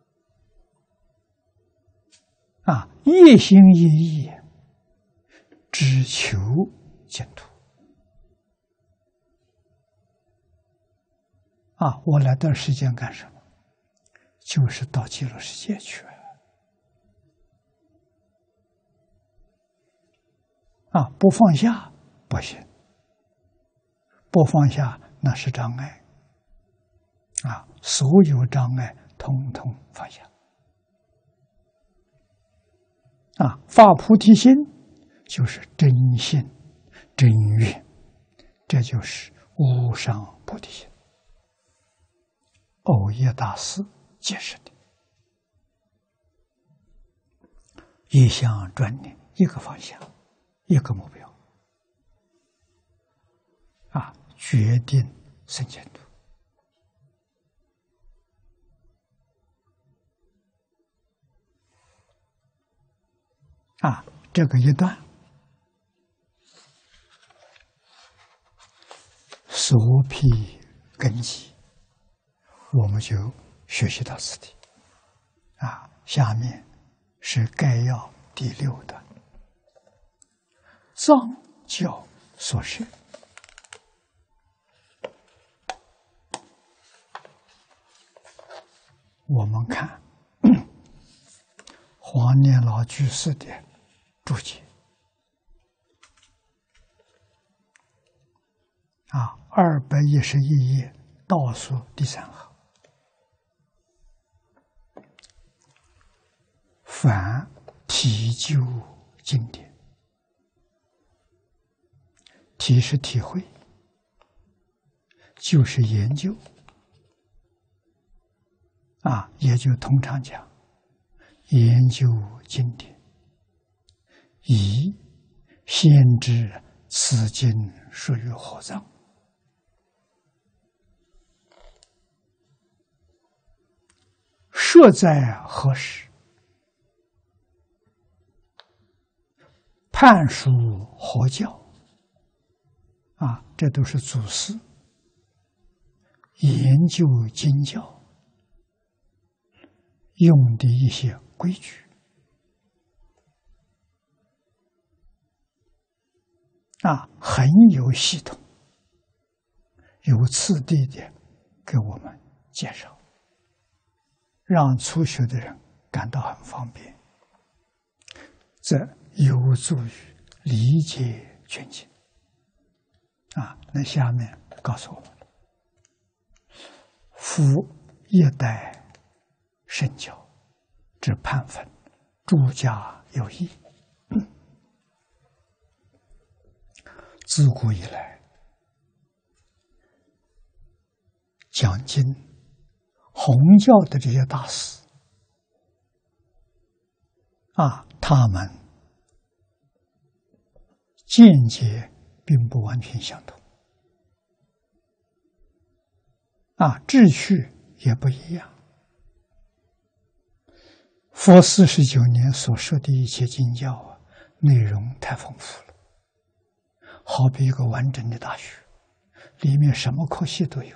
一心一意只求净土我来到世间干什么？就是到极乐世界去不放下不行，不放下那是障碍所有障碍统统放下发菩提心就是真心真愿，这就是无上菩提心。藕益大师解释的，一向专念，一个方向，一个目标决定生净土这个一段所辟根基，我们就学习到此地下面是概要第6段，藏教所学。我们看黄念老居士的注解211页倒数第3行，凡体究经典，体是体会， 就是研究也就通常讲研究经典，以先知此经属于何藏，说在何时，判属何教这都是祖师研究经教用的一些规矩很有系统、有次第的给我们介绍，让初学的人感到很方便，这有助于理解全经那下面告诉我们，夫一代圣教之判分，诸家有异。自古以来，讲经弘教的这些大师他们见解并不完全相同志趣也不一样。佛49年所说的一切经教内容太丰富了，好比一个完整的大学，里面什么科系都有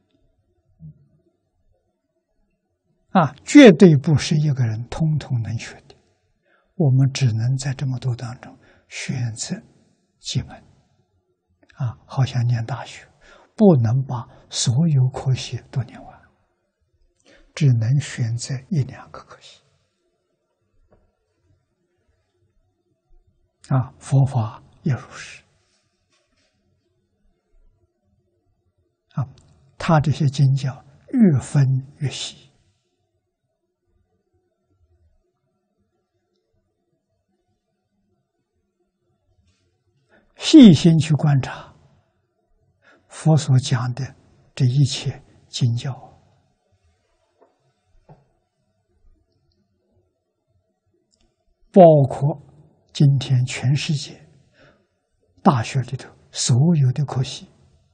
绝对不是一个人通通能学的。我们只能在这么多当中选择几门好像念大学，不能把所有科系都念完，只能选择1、2个科系佛法也如是他这些经教越分越细细心去观察佛所讲的这一切经教，包括今天全世界大学里头所有的科系，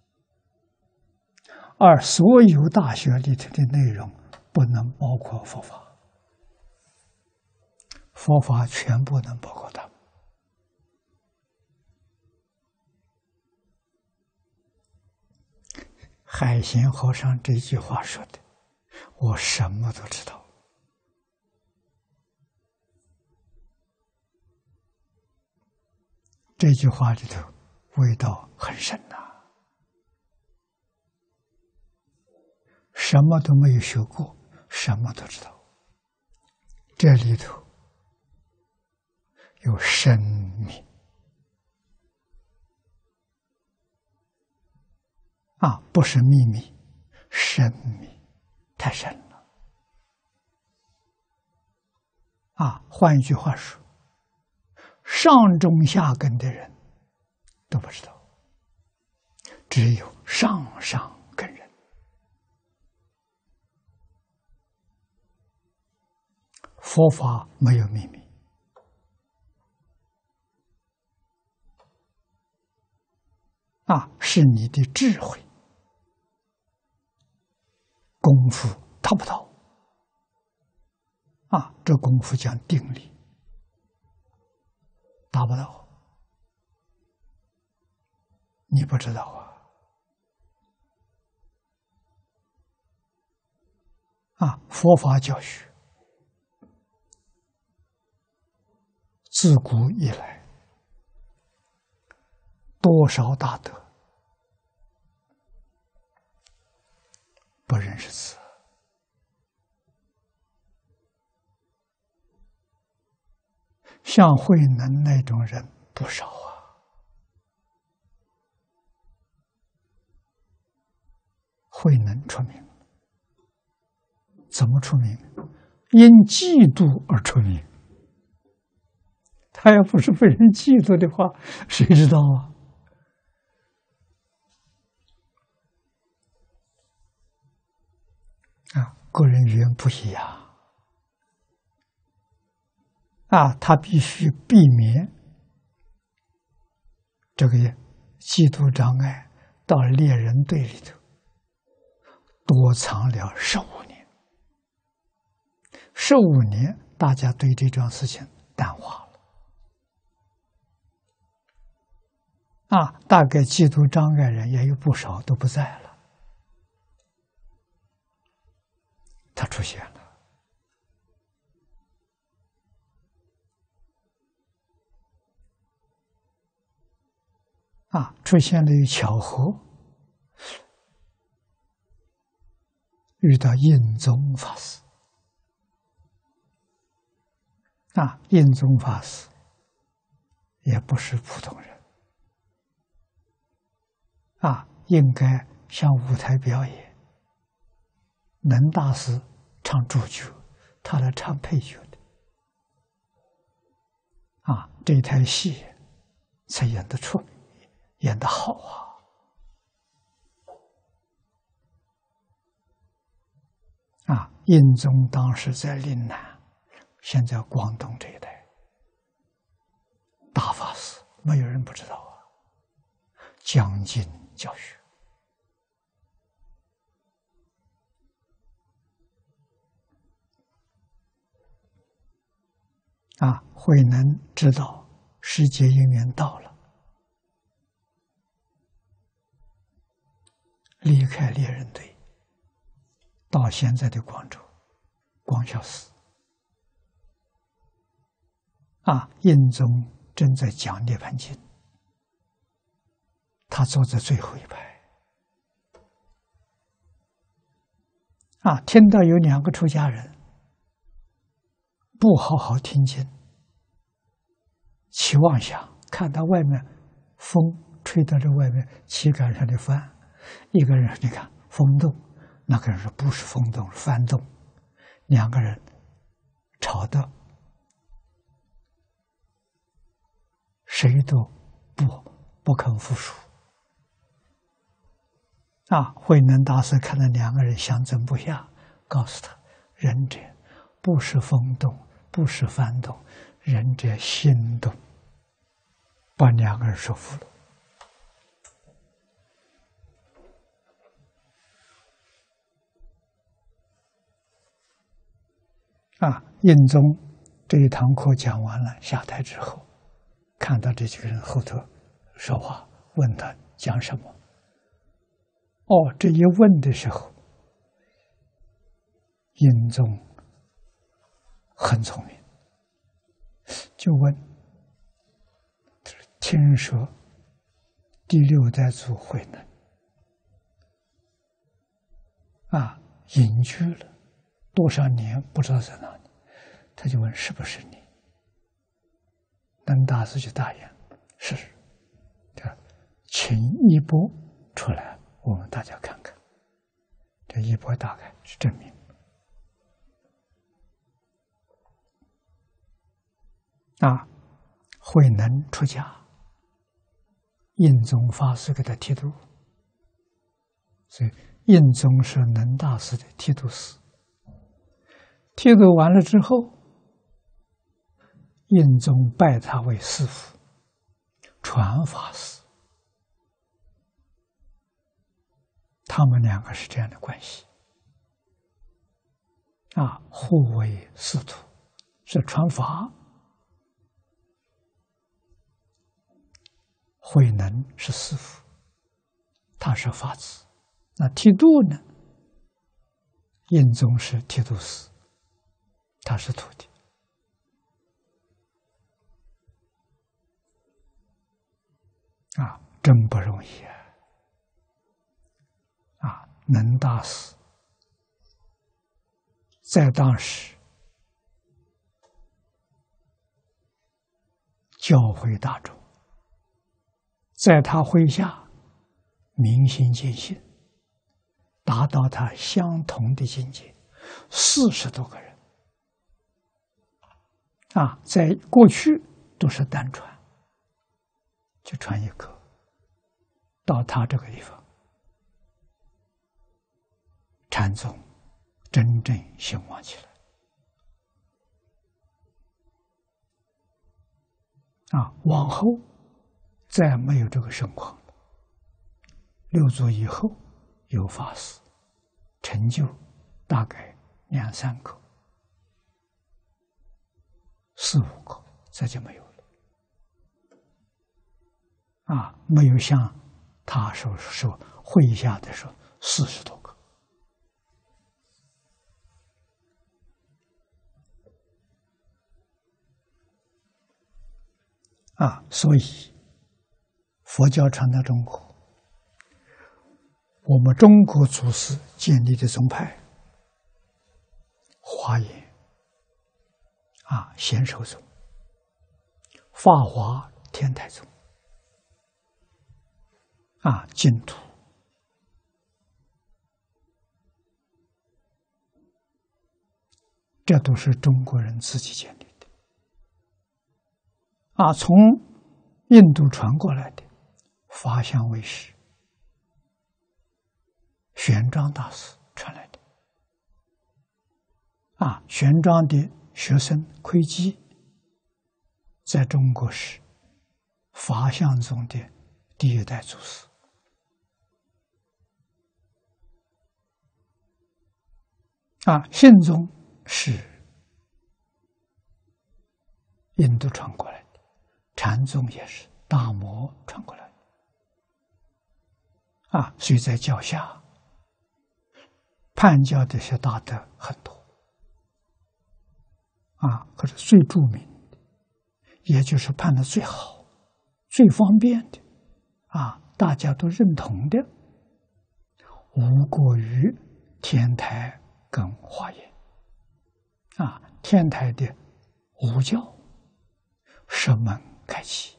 而所有大学里头的内容不能包括佛法，佛法全部能包括它们。海贤和尚这句话说的，我什么都知道。这句话里头味道很深什么都没有学过，什么都知道。这里头有深密不是秘密，深密，太深了换一句话说，上中下根的人都不知道，只有上根人。佛法没有秘密是你的智慧功夫达不到这功夫讲定力，达不到，你不知道佛法教学自古以来多少大德不认识字，像慧能那种人不少慧能出名，怎么出名？因嫉妒而出名。他要不是被人嫉妒的话，谁知道个人语言不一样他必须避免这个嫉妒障碍到猎人队里头多藏了15年。15年，大家对这桩事情淡化了大概嫉妒障碍人也有不少都不在了，他出现了出现了一个巧合，遇到印宗法师印宗法师也不是普通人应该上舞台表演，能大师唱主角，他来唱配角的这台戏才演得出，演得好印宗当时在岭南，现在广东这一带，大法师没有人不知道讲经教学慧能知道世界因缘到了，离开猎人队，到现在的广州光孝寺印宗正在讲《涅盘经》，他坐在最后一排听到有2个出家人不好好听经，起妄想，看到外面风吹到这外面旗杆上的帆，一个人说你看风动，那个人说不是风动，是帆动，2个人吵得谁都不肯服输慧能大师看到2个人相争不下，告诉他，仁者不是风动，不是幡动，仁者心动，把2个人说服了印宗这一堂课讲完了，下台之后看到这几个人后头说话，问他讲什么这一问的时候，印宗很聪明，就问，听说第6代祖慧能隐居了多少年，不知道在哪里，他就问是不是你？能大师就答应是，请衣钵出来，我们大家看看。这衣钵大概是证明慧能出家，印宗法师给他剃度，所以印宗是能大师的剃度师。剃度完了之后，印宗拜他为师父，传法师。他们2个是这样的关系互为师徒，是传法。慧能是师父，他是法子。那剃度呢？印宗是剃度师，他是徒弟。真不容易能大师在当时教诲大众，在他麾下明心见性，达到他相同的境界，40多个人在过去都是单传，就传一个，到他这个地方，禅宗真正兴旺起来。往后再没有这个盛况了。六祖以后有法师成就大概2、3个、4、5个，这就没有了。没有像他说会下的时候40多个。所以佛教传到中国，我们中国祖师建立的宗派，华严显首宗、法华天台宗净土，这都是中国人自己建立的。从印度传过来的法相为师玄奘大师传来的。玄奘的学生窥基在中国是法相宗的第1代祖师。信宗是印度传过来的，禅宗也是大摩传过来的。所以在教下判教的些大德很多。可是最著名的，也就是判的最好、最方便的，大家都认同的，无过于天台跟华严。天台的无教释门开启，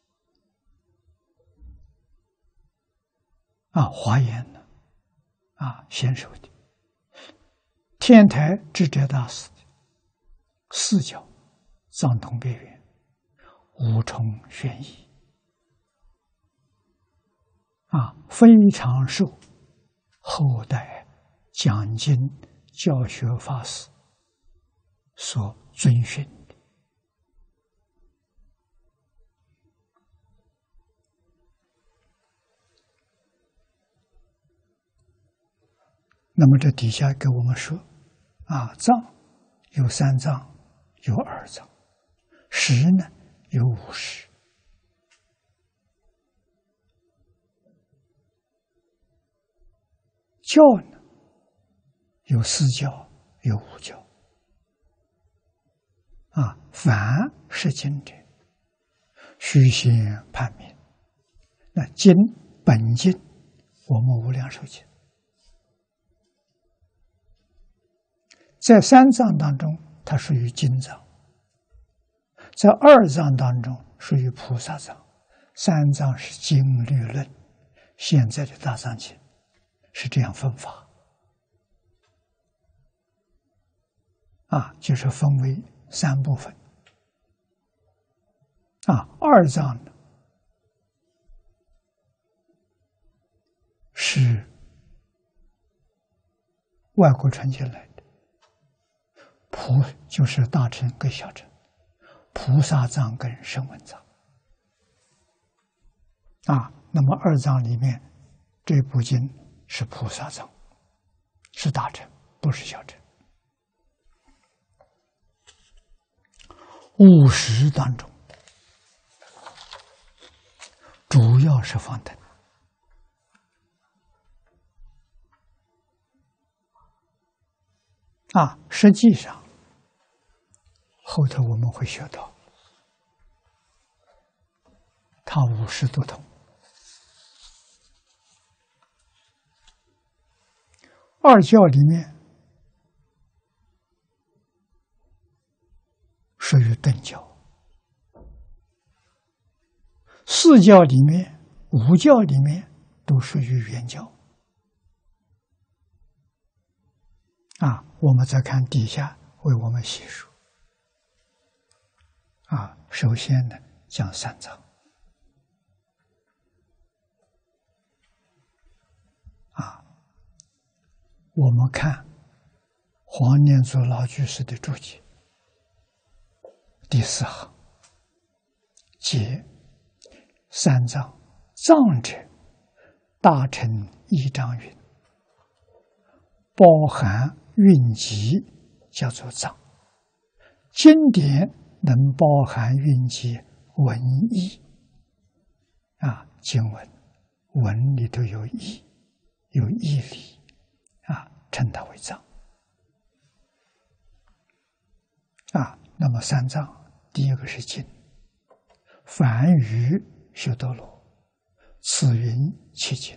华严呢，先手的。天台智者大师的4教藏通别圆，无从玄义，非常受后代讲经教学法师所遵循的。那么这底下给我们说，藏有3藏，有2藏，十呢有50。教呢有4教，有5教。凡是经者，须先判明。那经本经，我们无量寿经，在3藏当中，它属于经藏；在2藏当中属于菩萨藏；3藏是经律论。现在的大藏经是这样分法，就是分为3部分。2藏呢是外国传进来的，就是大乘跟小乘，菩萨藏跟声闻藏。那么2藏里面，这部经是菩萨藏，是大乘，不是小乘。50当中，主要是方等。实际上，后头我们会学到，它50多通。2教里面属于顿教，4教里面、5教里面都属于圆教。我们再看底下为我们细数。首先呢，讲3藏。我们看黄念祖老居士的注解，第4行解三藏，藏者，大乘一章云，包含蕴集，叫做藏。经典能包含蕴集文义啊，经文文里头有义，有义理啊，称它为藏啊。那么三藏，第一个是经，梵语修多罗，此云其经。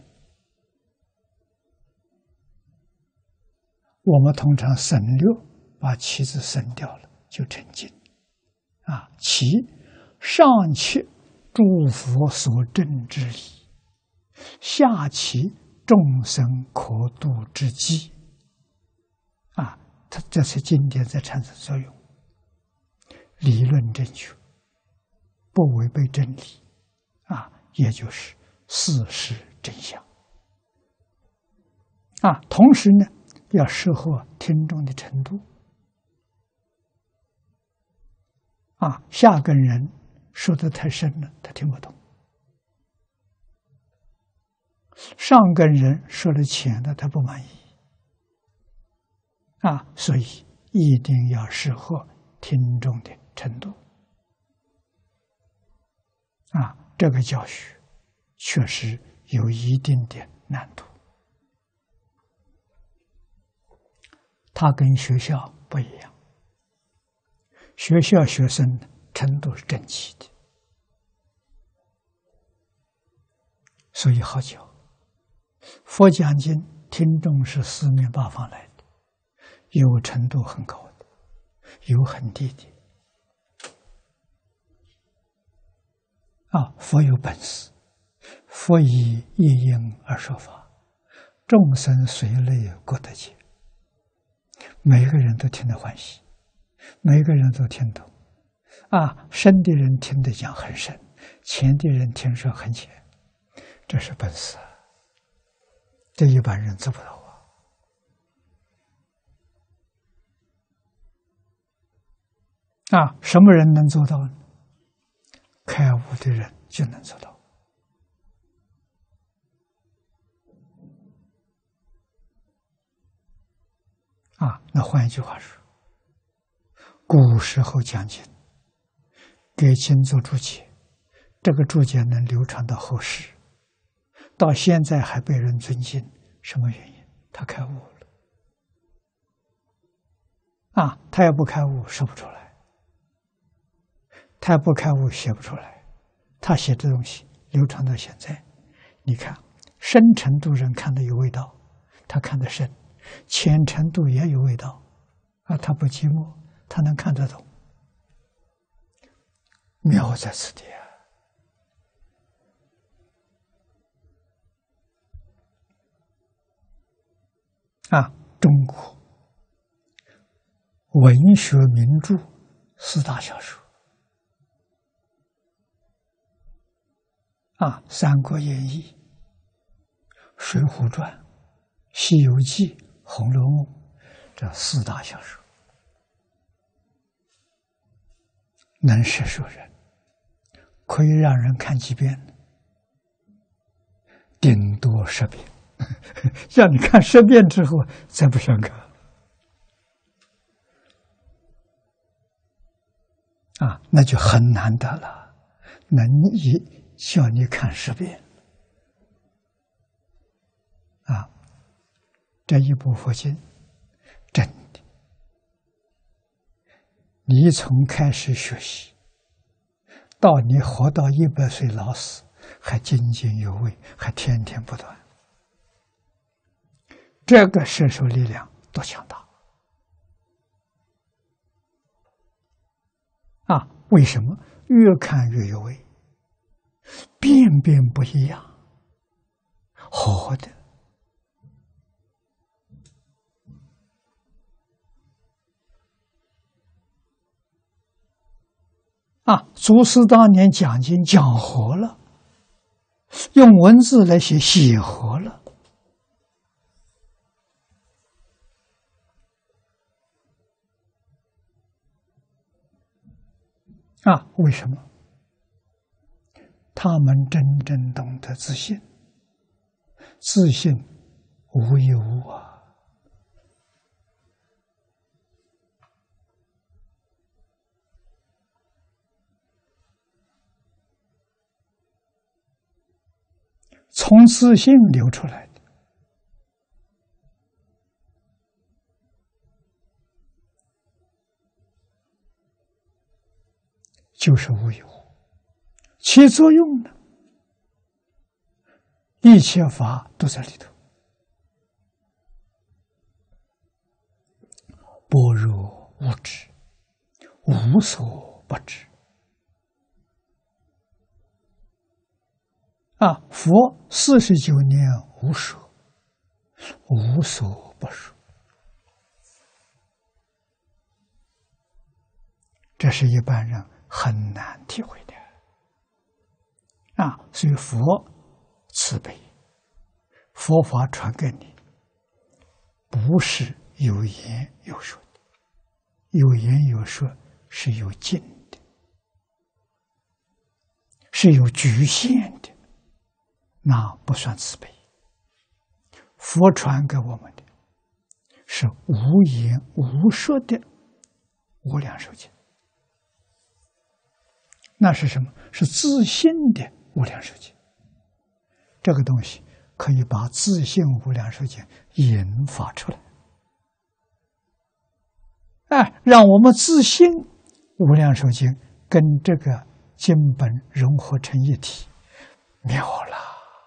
我们通常省略，把其字省掉了，就成经啊。其上其诸佛所证之理，下其众生可度之机啊。它这些经典在产生作用，理论正确，不违背真理啊，也就是事实真相啊。同时呢，要适合听众的程度啊。下根人说的太深了，他听不懂；上根人说的浅了，他不满意啊。所以一定要适合听众的程度啊。这个教学确实有一定的难度，它跟学校不一样。学校学生程度是整齐的，所以好教。佛讲经听众是四面八方来的，有程度很高的，有很低的啊。佛有本事，佛以一因而说法，众生随类各得解，每个人都听得欢喜，每个人都听懂啊。深的人听得讲很深，浅的人听说很浅，这是本事啊，这一般人做不到啊。什么人能做到呢？开悟的人就能做到啊。那换一句话说，古时候讲经，给经做注解，这个注解能流传到后世，到现在还被人尊敬，什么原因？他开悟了啊。他要不开悟说不出来，他要不开悟写不出来。他写的东西流传到现在，你看深程度人看得有味道，他看得深；浅程度也有味道啊，他不寂寞，他能看得懂，妙在此地啊。中国文学名著4大小说啊，《三国演义》、《水浒传》、《西游记》、《红楼梦》这4大小说，能摄受人，可以让人看几遍，顶多10遍。让你看10遍之后再不想看啊，那就很难得了，能叫你看10遍啊。这一部佛经真的，你从开始学习到你活到100岁老死，还津津有味，还天天不断，这个摄受力量多强大啊！为什么？越看越有味，遍遍不一样，活的啊！祖师当年讲经讲活了，用文字来写活了为什么？他们真正懂得自信，自信无一物啊。从自信流出来的，就是无一物。起作用呢，一切法都在里头。般若无知，无所不知。佛49年无舍，无所不说。这是一般人很难体会的。所以佛慈悲，佛法传给你，不是有言有说的，有言有说是有尽的，是有局限的，那不算慈悲。佛传给我们的是无言无说的无量寿经，那是什么？是自信的无量寿经。这个东西可以把自信无量寿经引发出来，让我们自信无量寿经跟这个经本融合成一体，妙了！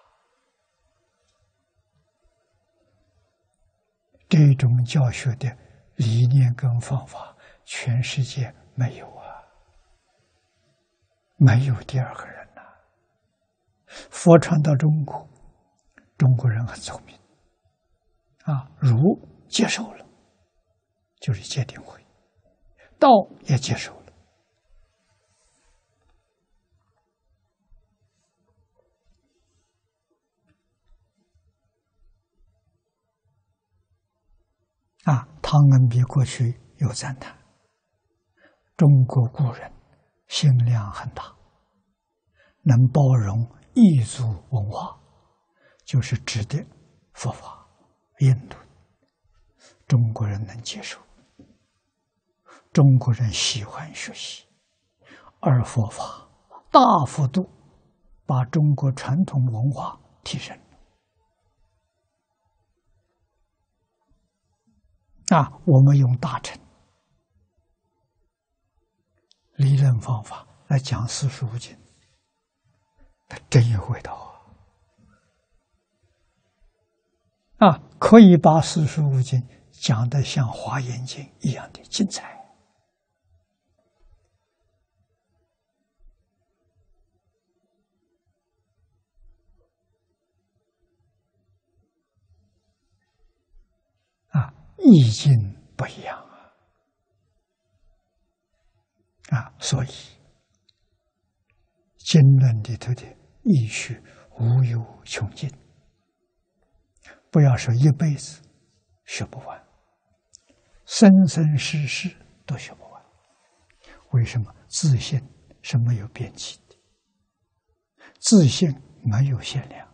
这种教学的理念跟方法，全世界没有啊，没有第二个人了。佛传到中国，中国人很聪明，儒接受了，就是戒定慧；道也接受了。汤恩比过去有赞叹，中国古人心量很大，能包容异族文化，就是指的佛法。印度中国人能接受，中国人喜欢学习，而佛法大幅度把中国传统文化提升。我们用大乘理论方法来讲四书五经，真有味道可以把四书五经讲得像华严经一样的精彩。意境不一样所以经论里头的义学无有穷尽，不要说一辈子学不完，生生世世都学不完。为什么？自信是没有边际的，自信没有限量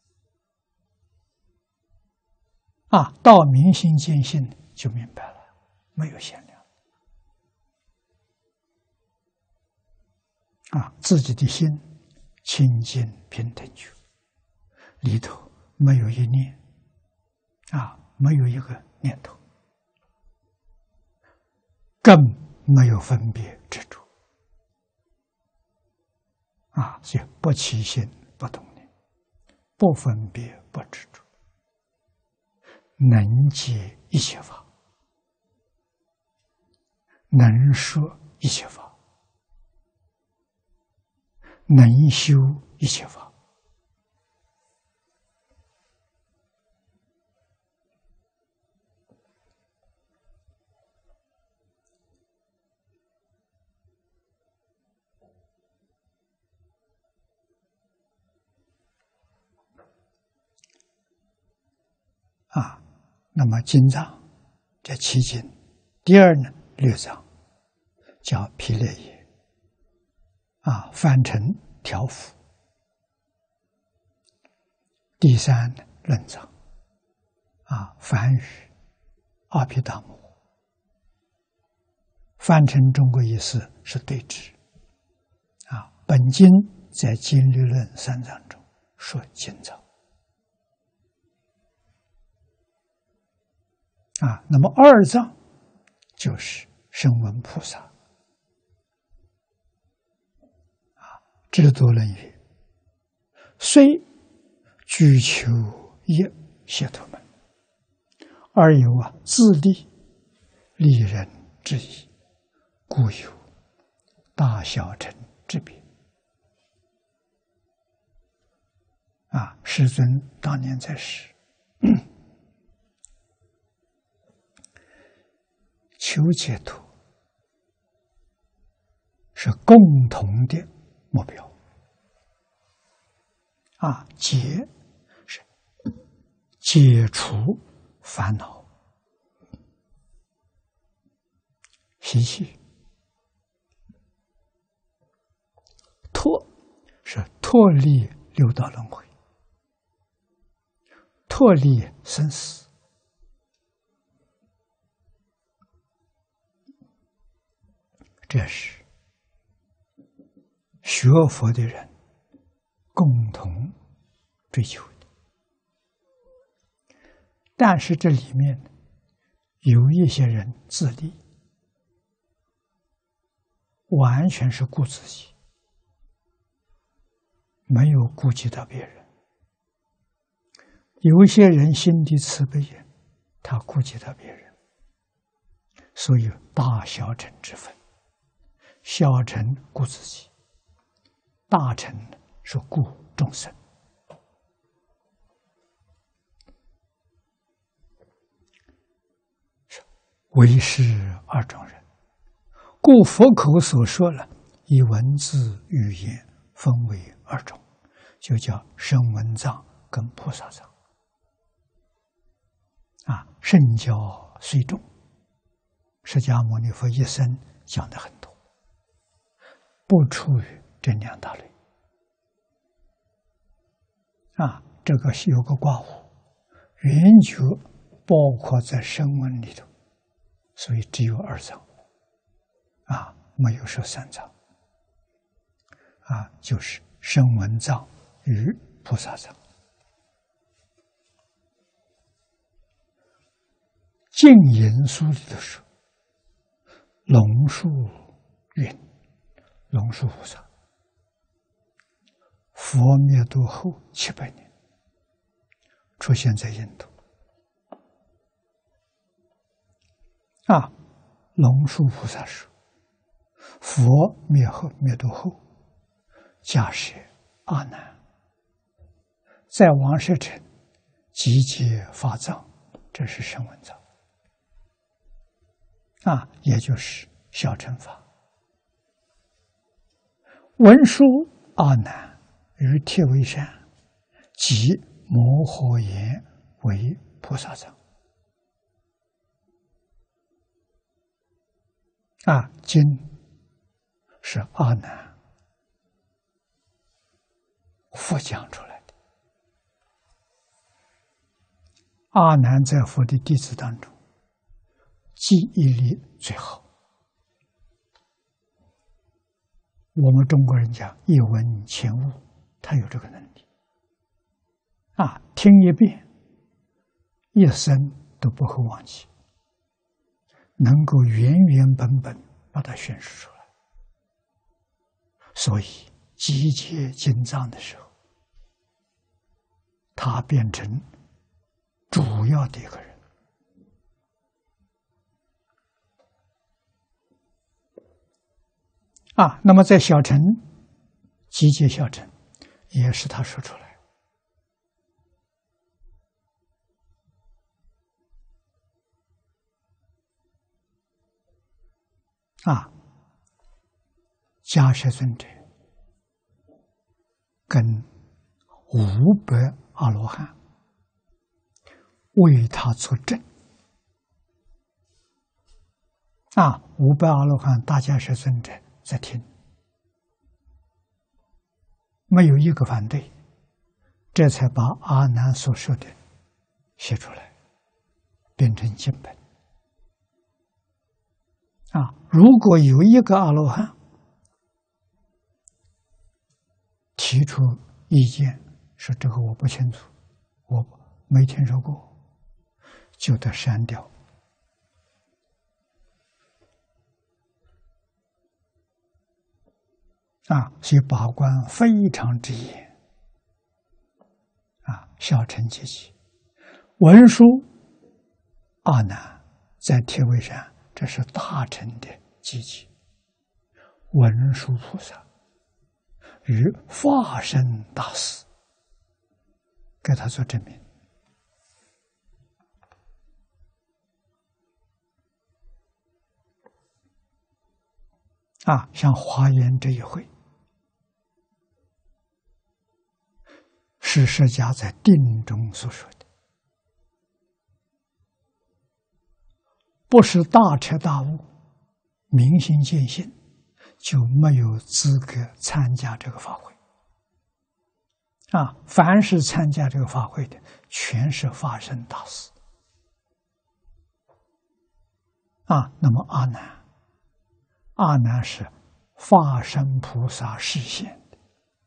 到明心见性就明白了，没有限量自己的心清净平等觉，里头没有一念没有一个念头，更没有分别执着所以不起心不动念，不分别不执着，能解一切法，能说一切法，能修一切法。那么经藏这七经，第二呢，略藏叫毗勒耶， 翻成条幅。第三论藏梵语阿毗达摩，翻成中国意思是对治。本经在经律论三藏中说经藏。那么二藏就是声闻菩萨。智度论曰：虽具求一解脱门，而有自利利人之意，故有大小乘之别。世尊当年在世，求解脱是共同的目标。解是解除烦恼习气，脱是脱离六道轮回，脱离生死。这是学佛的人共同追求的。但是这里面有一些人自利，完全是顾自己，没有顾及到别人。有些人心地慈悲，他顾及到别人，所以大小乘之分。小乘顾自己，大乘是顾众生。唯是二种人，故佛口所说了，以文字语言分为二种，就叫声闻藏跟菩萨藏。圣教虽重，释迦牟尼佛一生讲的很多，不出于这两大类。这个有个括弧，圆觉包括在声闻里头，所以只有二藏，没有说三藏，就是声闻藏与菩萨藏。净言书里头说，龙树云，龙树菩萨佛灭度后700年出现在印度。龙树菩萨说，佛灭度后，迦叶阿难在王舍城集结法藏，这是声闻藏。也就是小乘法。文殊阿难于铁围山，即摩诃言为菩萨藏。经是阿难佛讲出来的。阿难在佛的弟子当中记忆力最好。我们中国人讲一闻千悟，他有这个能力。听一遍，一生都不会忘记，能够原原本本把它宣示出来。所以集结经藏的时候，他变成主要的一个人。那么在小乘集结小乘，也是他说出来。迦叶尊者跟500阿罗汉为他作证。500阿罗汉大迦叶尊者在听， 没有一个反对，这才把阿难所说的写出来，变成经本。如果有一个阿罗汉提出意见，说这个我不清楚，我没听说过，就得删掉。所以把关非常之严。小乘阶级，文殊、阿难在铁围山，这是大乘的阶级。文殊菩萨与化身大士给他做证明。像华严这一回，是释迦在定中所说的，不是大彻大悟、明心见性，就没有资格参加这个法会。凡是参加这个法会的，全是化身大士。那么阿难是化身菩萨示现的，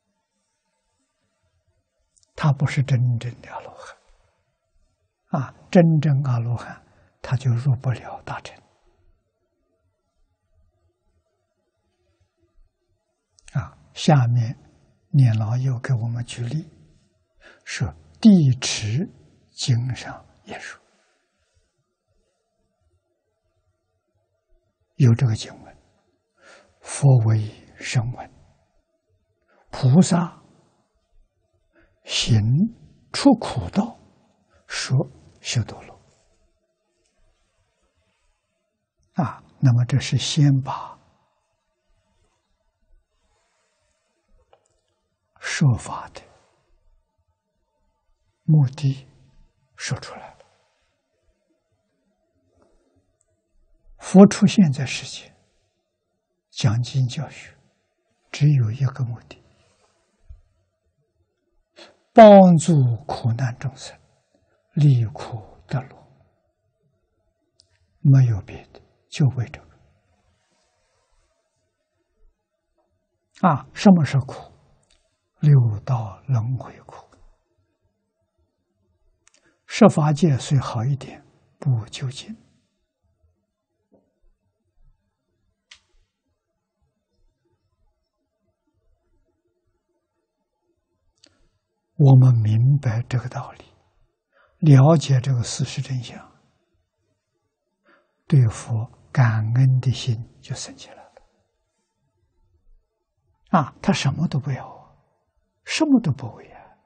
他不是真正的阿罗汉。真正阿罗汉他就入不了大乘。下面念老又给我们举例，说地持经上也说有这个经文：佛为声闻，菩萨行出苦道，说修多罗。那么这是先把说法的目的说出来了。佛出现在世间，讲经教学，只有一个目的：帮助苦难众生离苦得乐，没有别的，就为这个。什么是苦？六道轮回苦。设法界虽好一点，不究竟。我们明白这个道理，了解这个事实真相，对佛感恩的心就生起来了。他什么都不要，什么都不为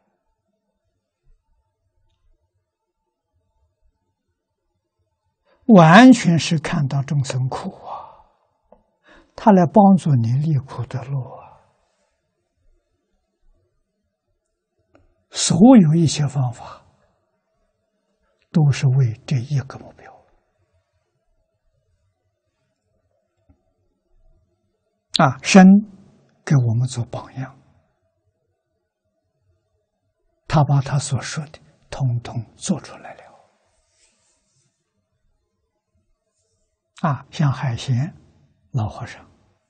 完全是看到众生苦他来帮助你离苦得乐所有一切方法都是为这一个目标。神给我们做榜样，他把他所说的统统做出来了。像海贤老和尚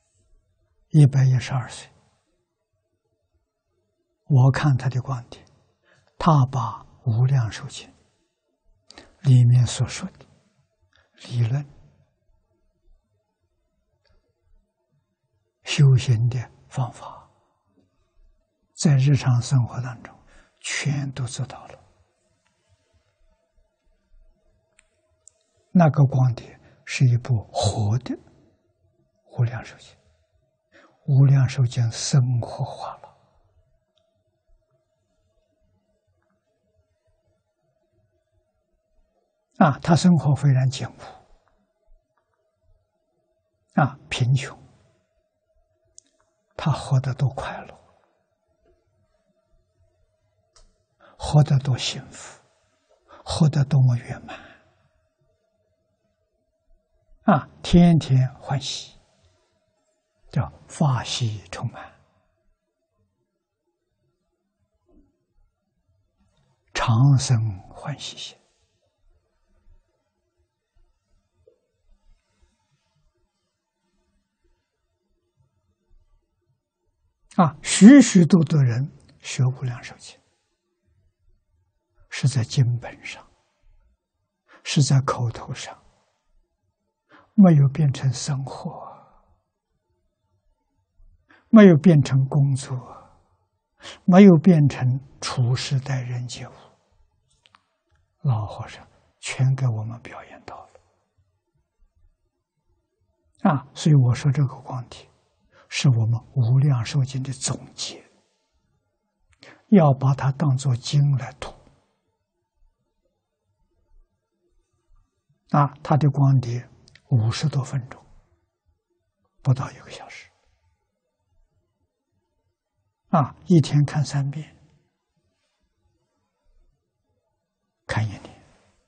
112岁，我看他的观点，他把《无量寿经》里面所说的理论、修行的方法，在日常生活当中全都做到了。那个光碟是一部活的《无量寿经》，《无量寿经》生活化了。他生活非常简朴，贫穷，他活得多快乐，活得多幸福，活得多么圆满天天欢喜，叫法喜充满常生欢喜心。许许多多人学无量寿经，是在经本上，是在口头上，没有变成生活，没有变成工作，没有变成处事待人接物。老和尚全给我们表演到了。所以我说这个光体是我们无量寿经的总结，要把它当作经来读。它的光碟50多分钟，不到1个小时。一天看3遍，看1年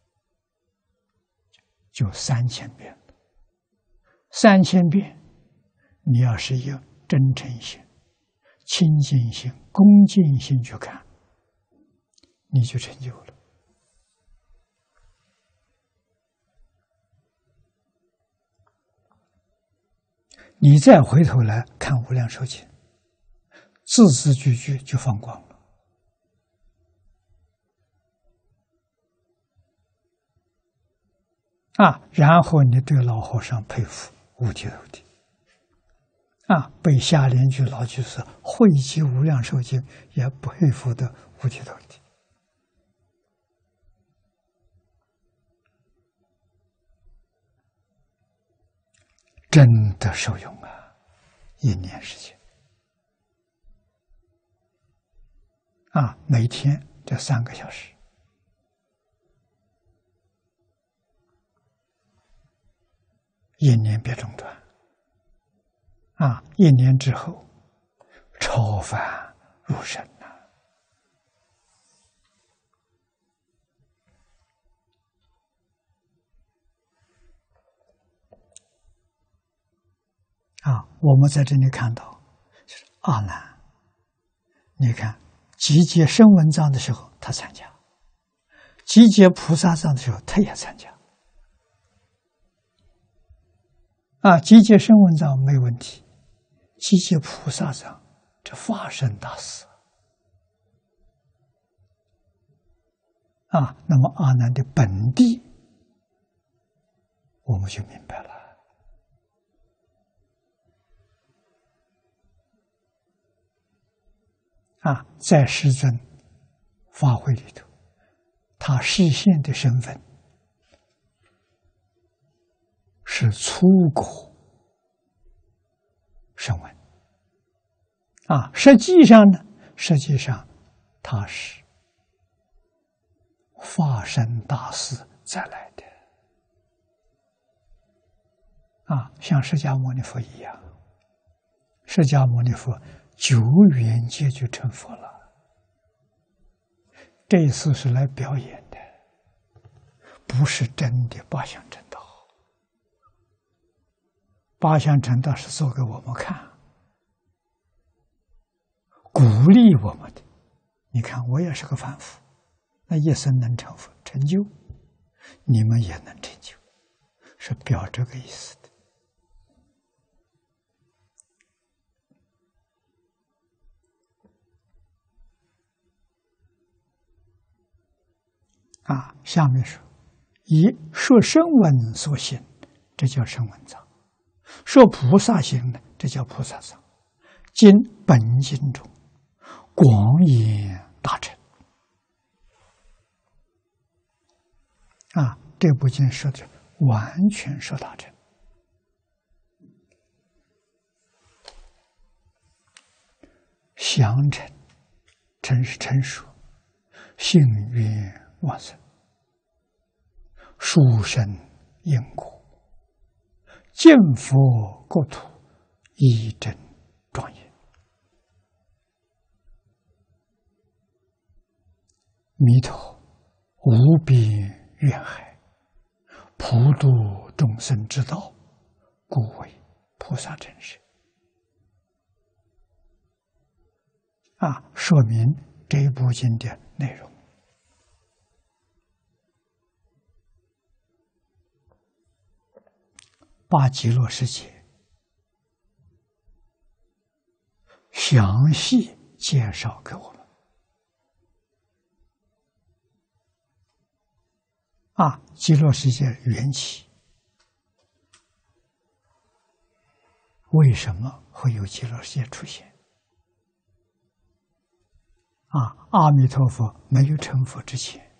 就3000遍了。3000遍，你要是有真诚心、清净心、恭敬心去看，你就成就了。你再回头来看《无量寿经》，字字句句就放光了。然后你对老和尚佩服五体投地。被下联句老居士汇集无量寿经也佩服的五体投地。真的受用1年时间。每天这3个小时，1年别中断。1年之后，超凡入圣我们在这里看到，就是阿难，你看集结声闻藏的时候他参加，集结菩萨藏的时候他也参加。集结声闻藏没问题，集结菩萨藏，这发生大事。那么阿难的本地，我们就明白了。在世尊法会里头，他示现的身份是粗果声闻。实际上呢，他是化身大士再来的。像释迦牟尼佛一样，释迦牟尼佛9缘界就成佛了，这一次是来表演的，不是真的八相成道。八相成道是做给我们看，鼓励我们的。你看，我也是个凡夫，那一生能成佛成就，你们也能成就，是表这个意思的。下面说，以说声闻所行，这叫声闻藏；说菩萨行呢，这叫菩萨藏。今本经中广演大乘。这部经说的完全说大乘。详诚，诚是成熟，幸运旺盛，殊胜因果，见佛国土，一真庄严。弥陀无边愿海，普度众生之道，故为菩萨真实。说明这一部经的内容。 把极乐世界详细介绍给我们。极乐世界缘起，为什么会有极乐世界出现？阿弥陀佛没有成佛之前，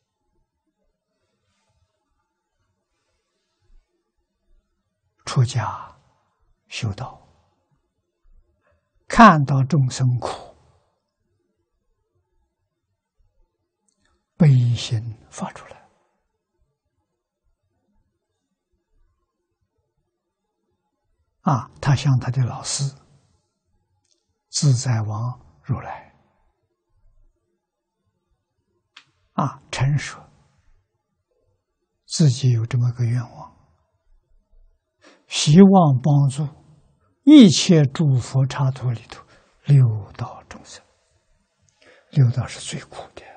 出家修道，看到众生苦，悲心发出来，他向他的老师自在王如来陈说自己有这么个愿望，希望帮助一切诸佛刹土里头六道众生。六道是最苦的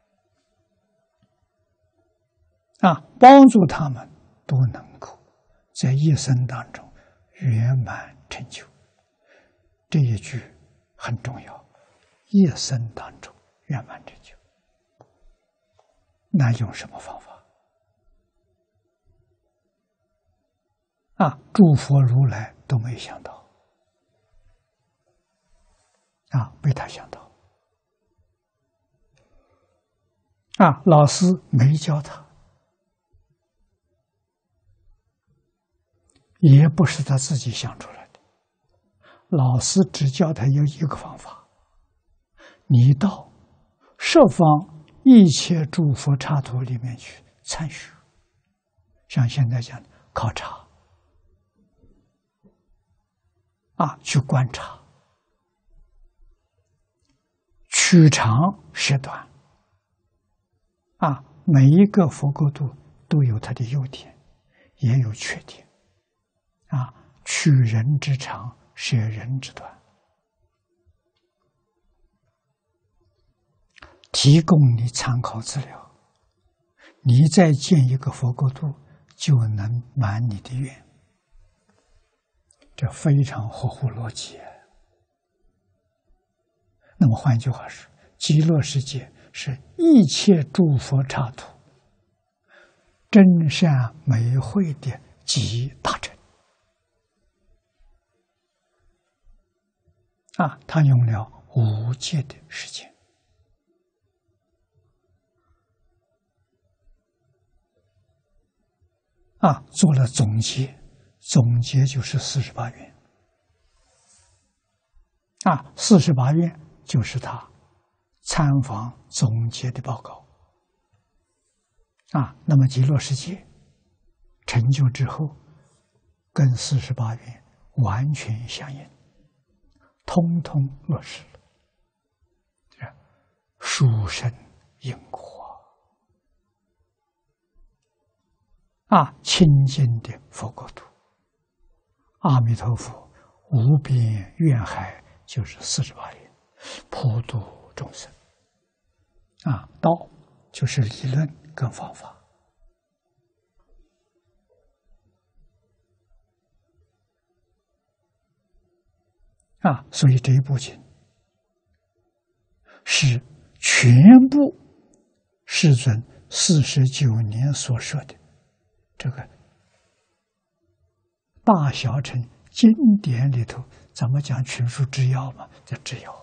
帮助他们都能够在一生当中圆满成就。这一句很重要，一生当中圆满成就。那用什么方法？诸佛如来都没想到，被他想到。老师没教他，也不是他自己想出来的，老师只教他有一个方法：你到十方一切诸佛刹土里面去参学，像现在讲的考察，去观察，取长舍短，每一个佛国度都有它的优点，也有缺点，取人之长，舍人之短，提供你参考资料，你再建一个佛国度，就能满你的愿。这非常合乎逻辑。那么换句话说，极乐世界是一切诸佛刹土真善美慧的集大成。他用了无界的时间，做了总结，总结就是48愿。48愿就是他参访总结的报告。那么极乐世界成就之后，跟48愿完全相应，通通落实了，殊胜因果清净的佛国土，阿弥陀佛无边愿海就是48愿，普度众生。道就是理论跟方法。所以这一部经是全部世尊49年所说的这个大小乘经典里头，咱们讲群书之要嘛，叫之要，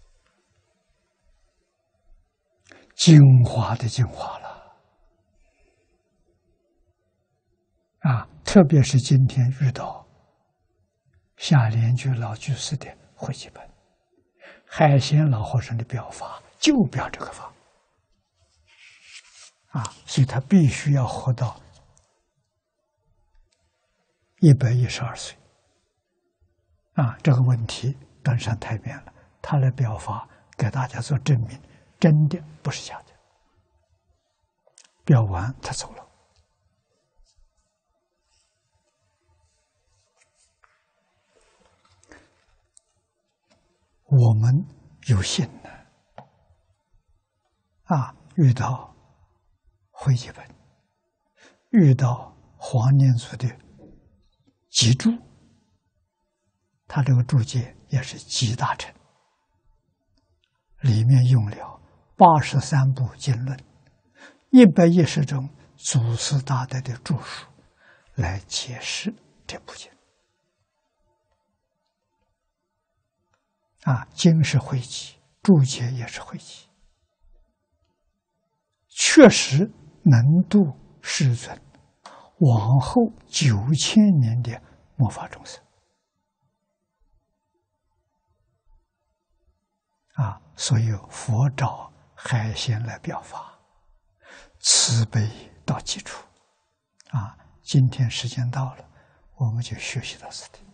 精华的精华了。特别是今天遇到夏莲居老居士的汇集本，海鲜老和尚的表法就表这个法，所以他必须要活到112岁。这个问题登上台面了，他的表法给大家做证明，真的不是假的。表完他走了。我们有幸呢，遇到汇集本，遇到黄念祖的集注，他这个注解也是集大成，里面用了83部经论，110种祖师大德的著述来解释这部经。经是汇集，注解也是汇集，确实能度世尊往后9000年的末法众生。所以佛找海鲜来表法，慈悲到基础。今天时间到了，我们就学习到此地。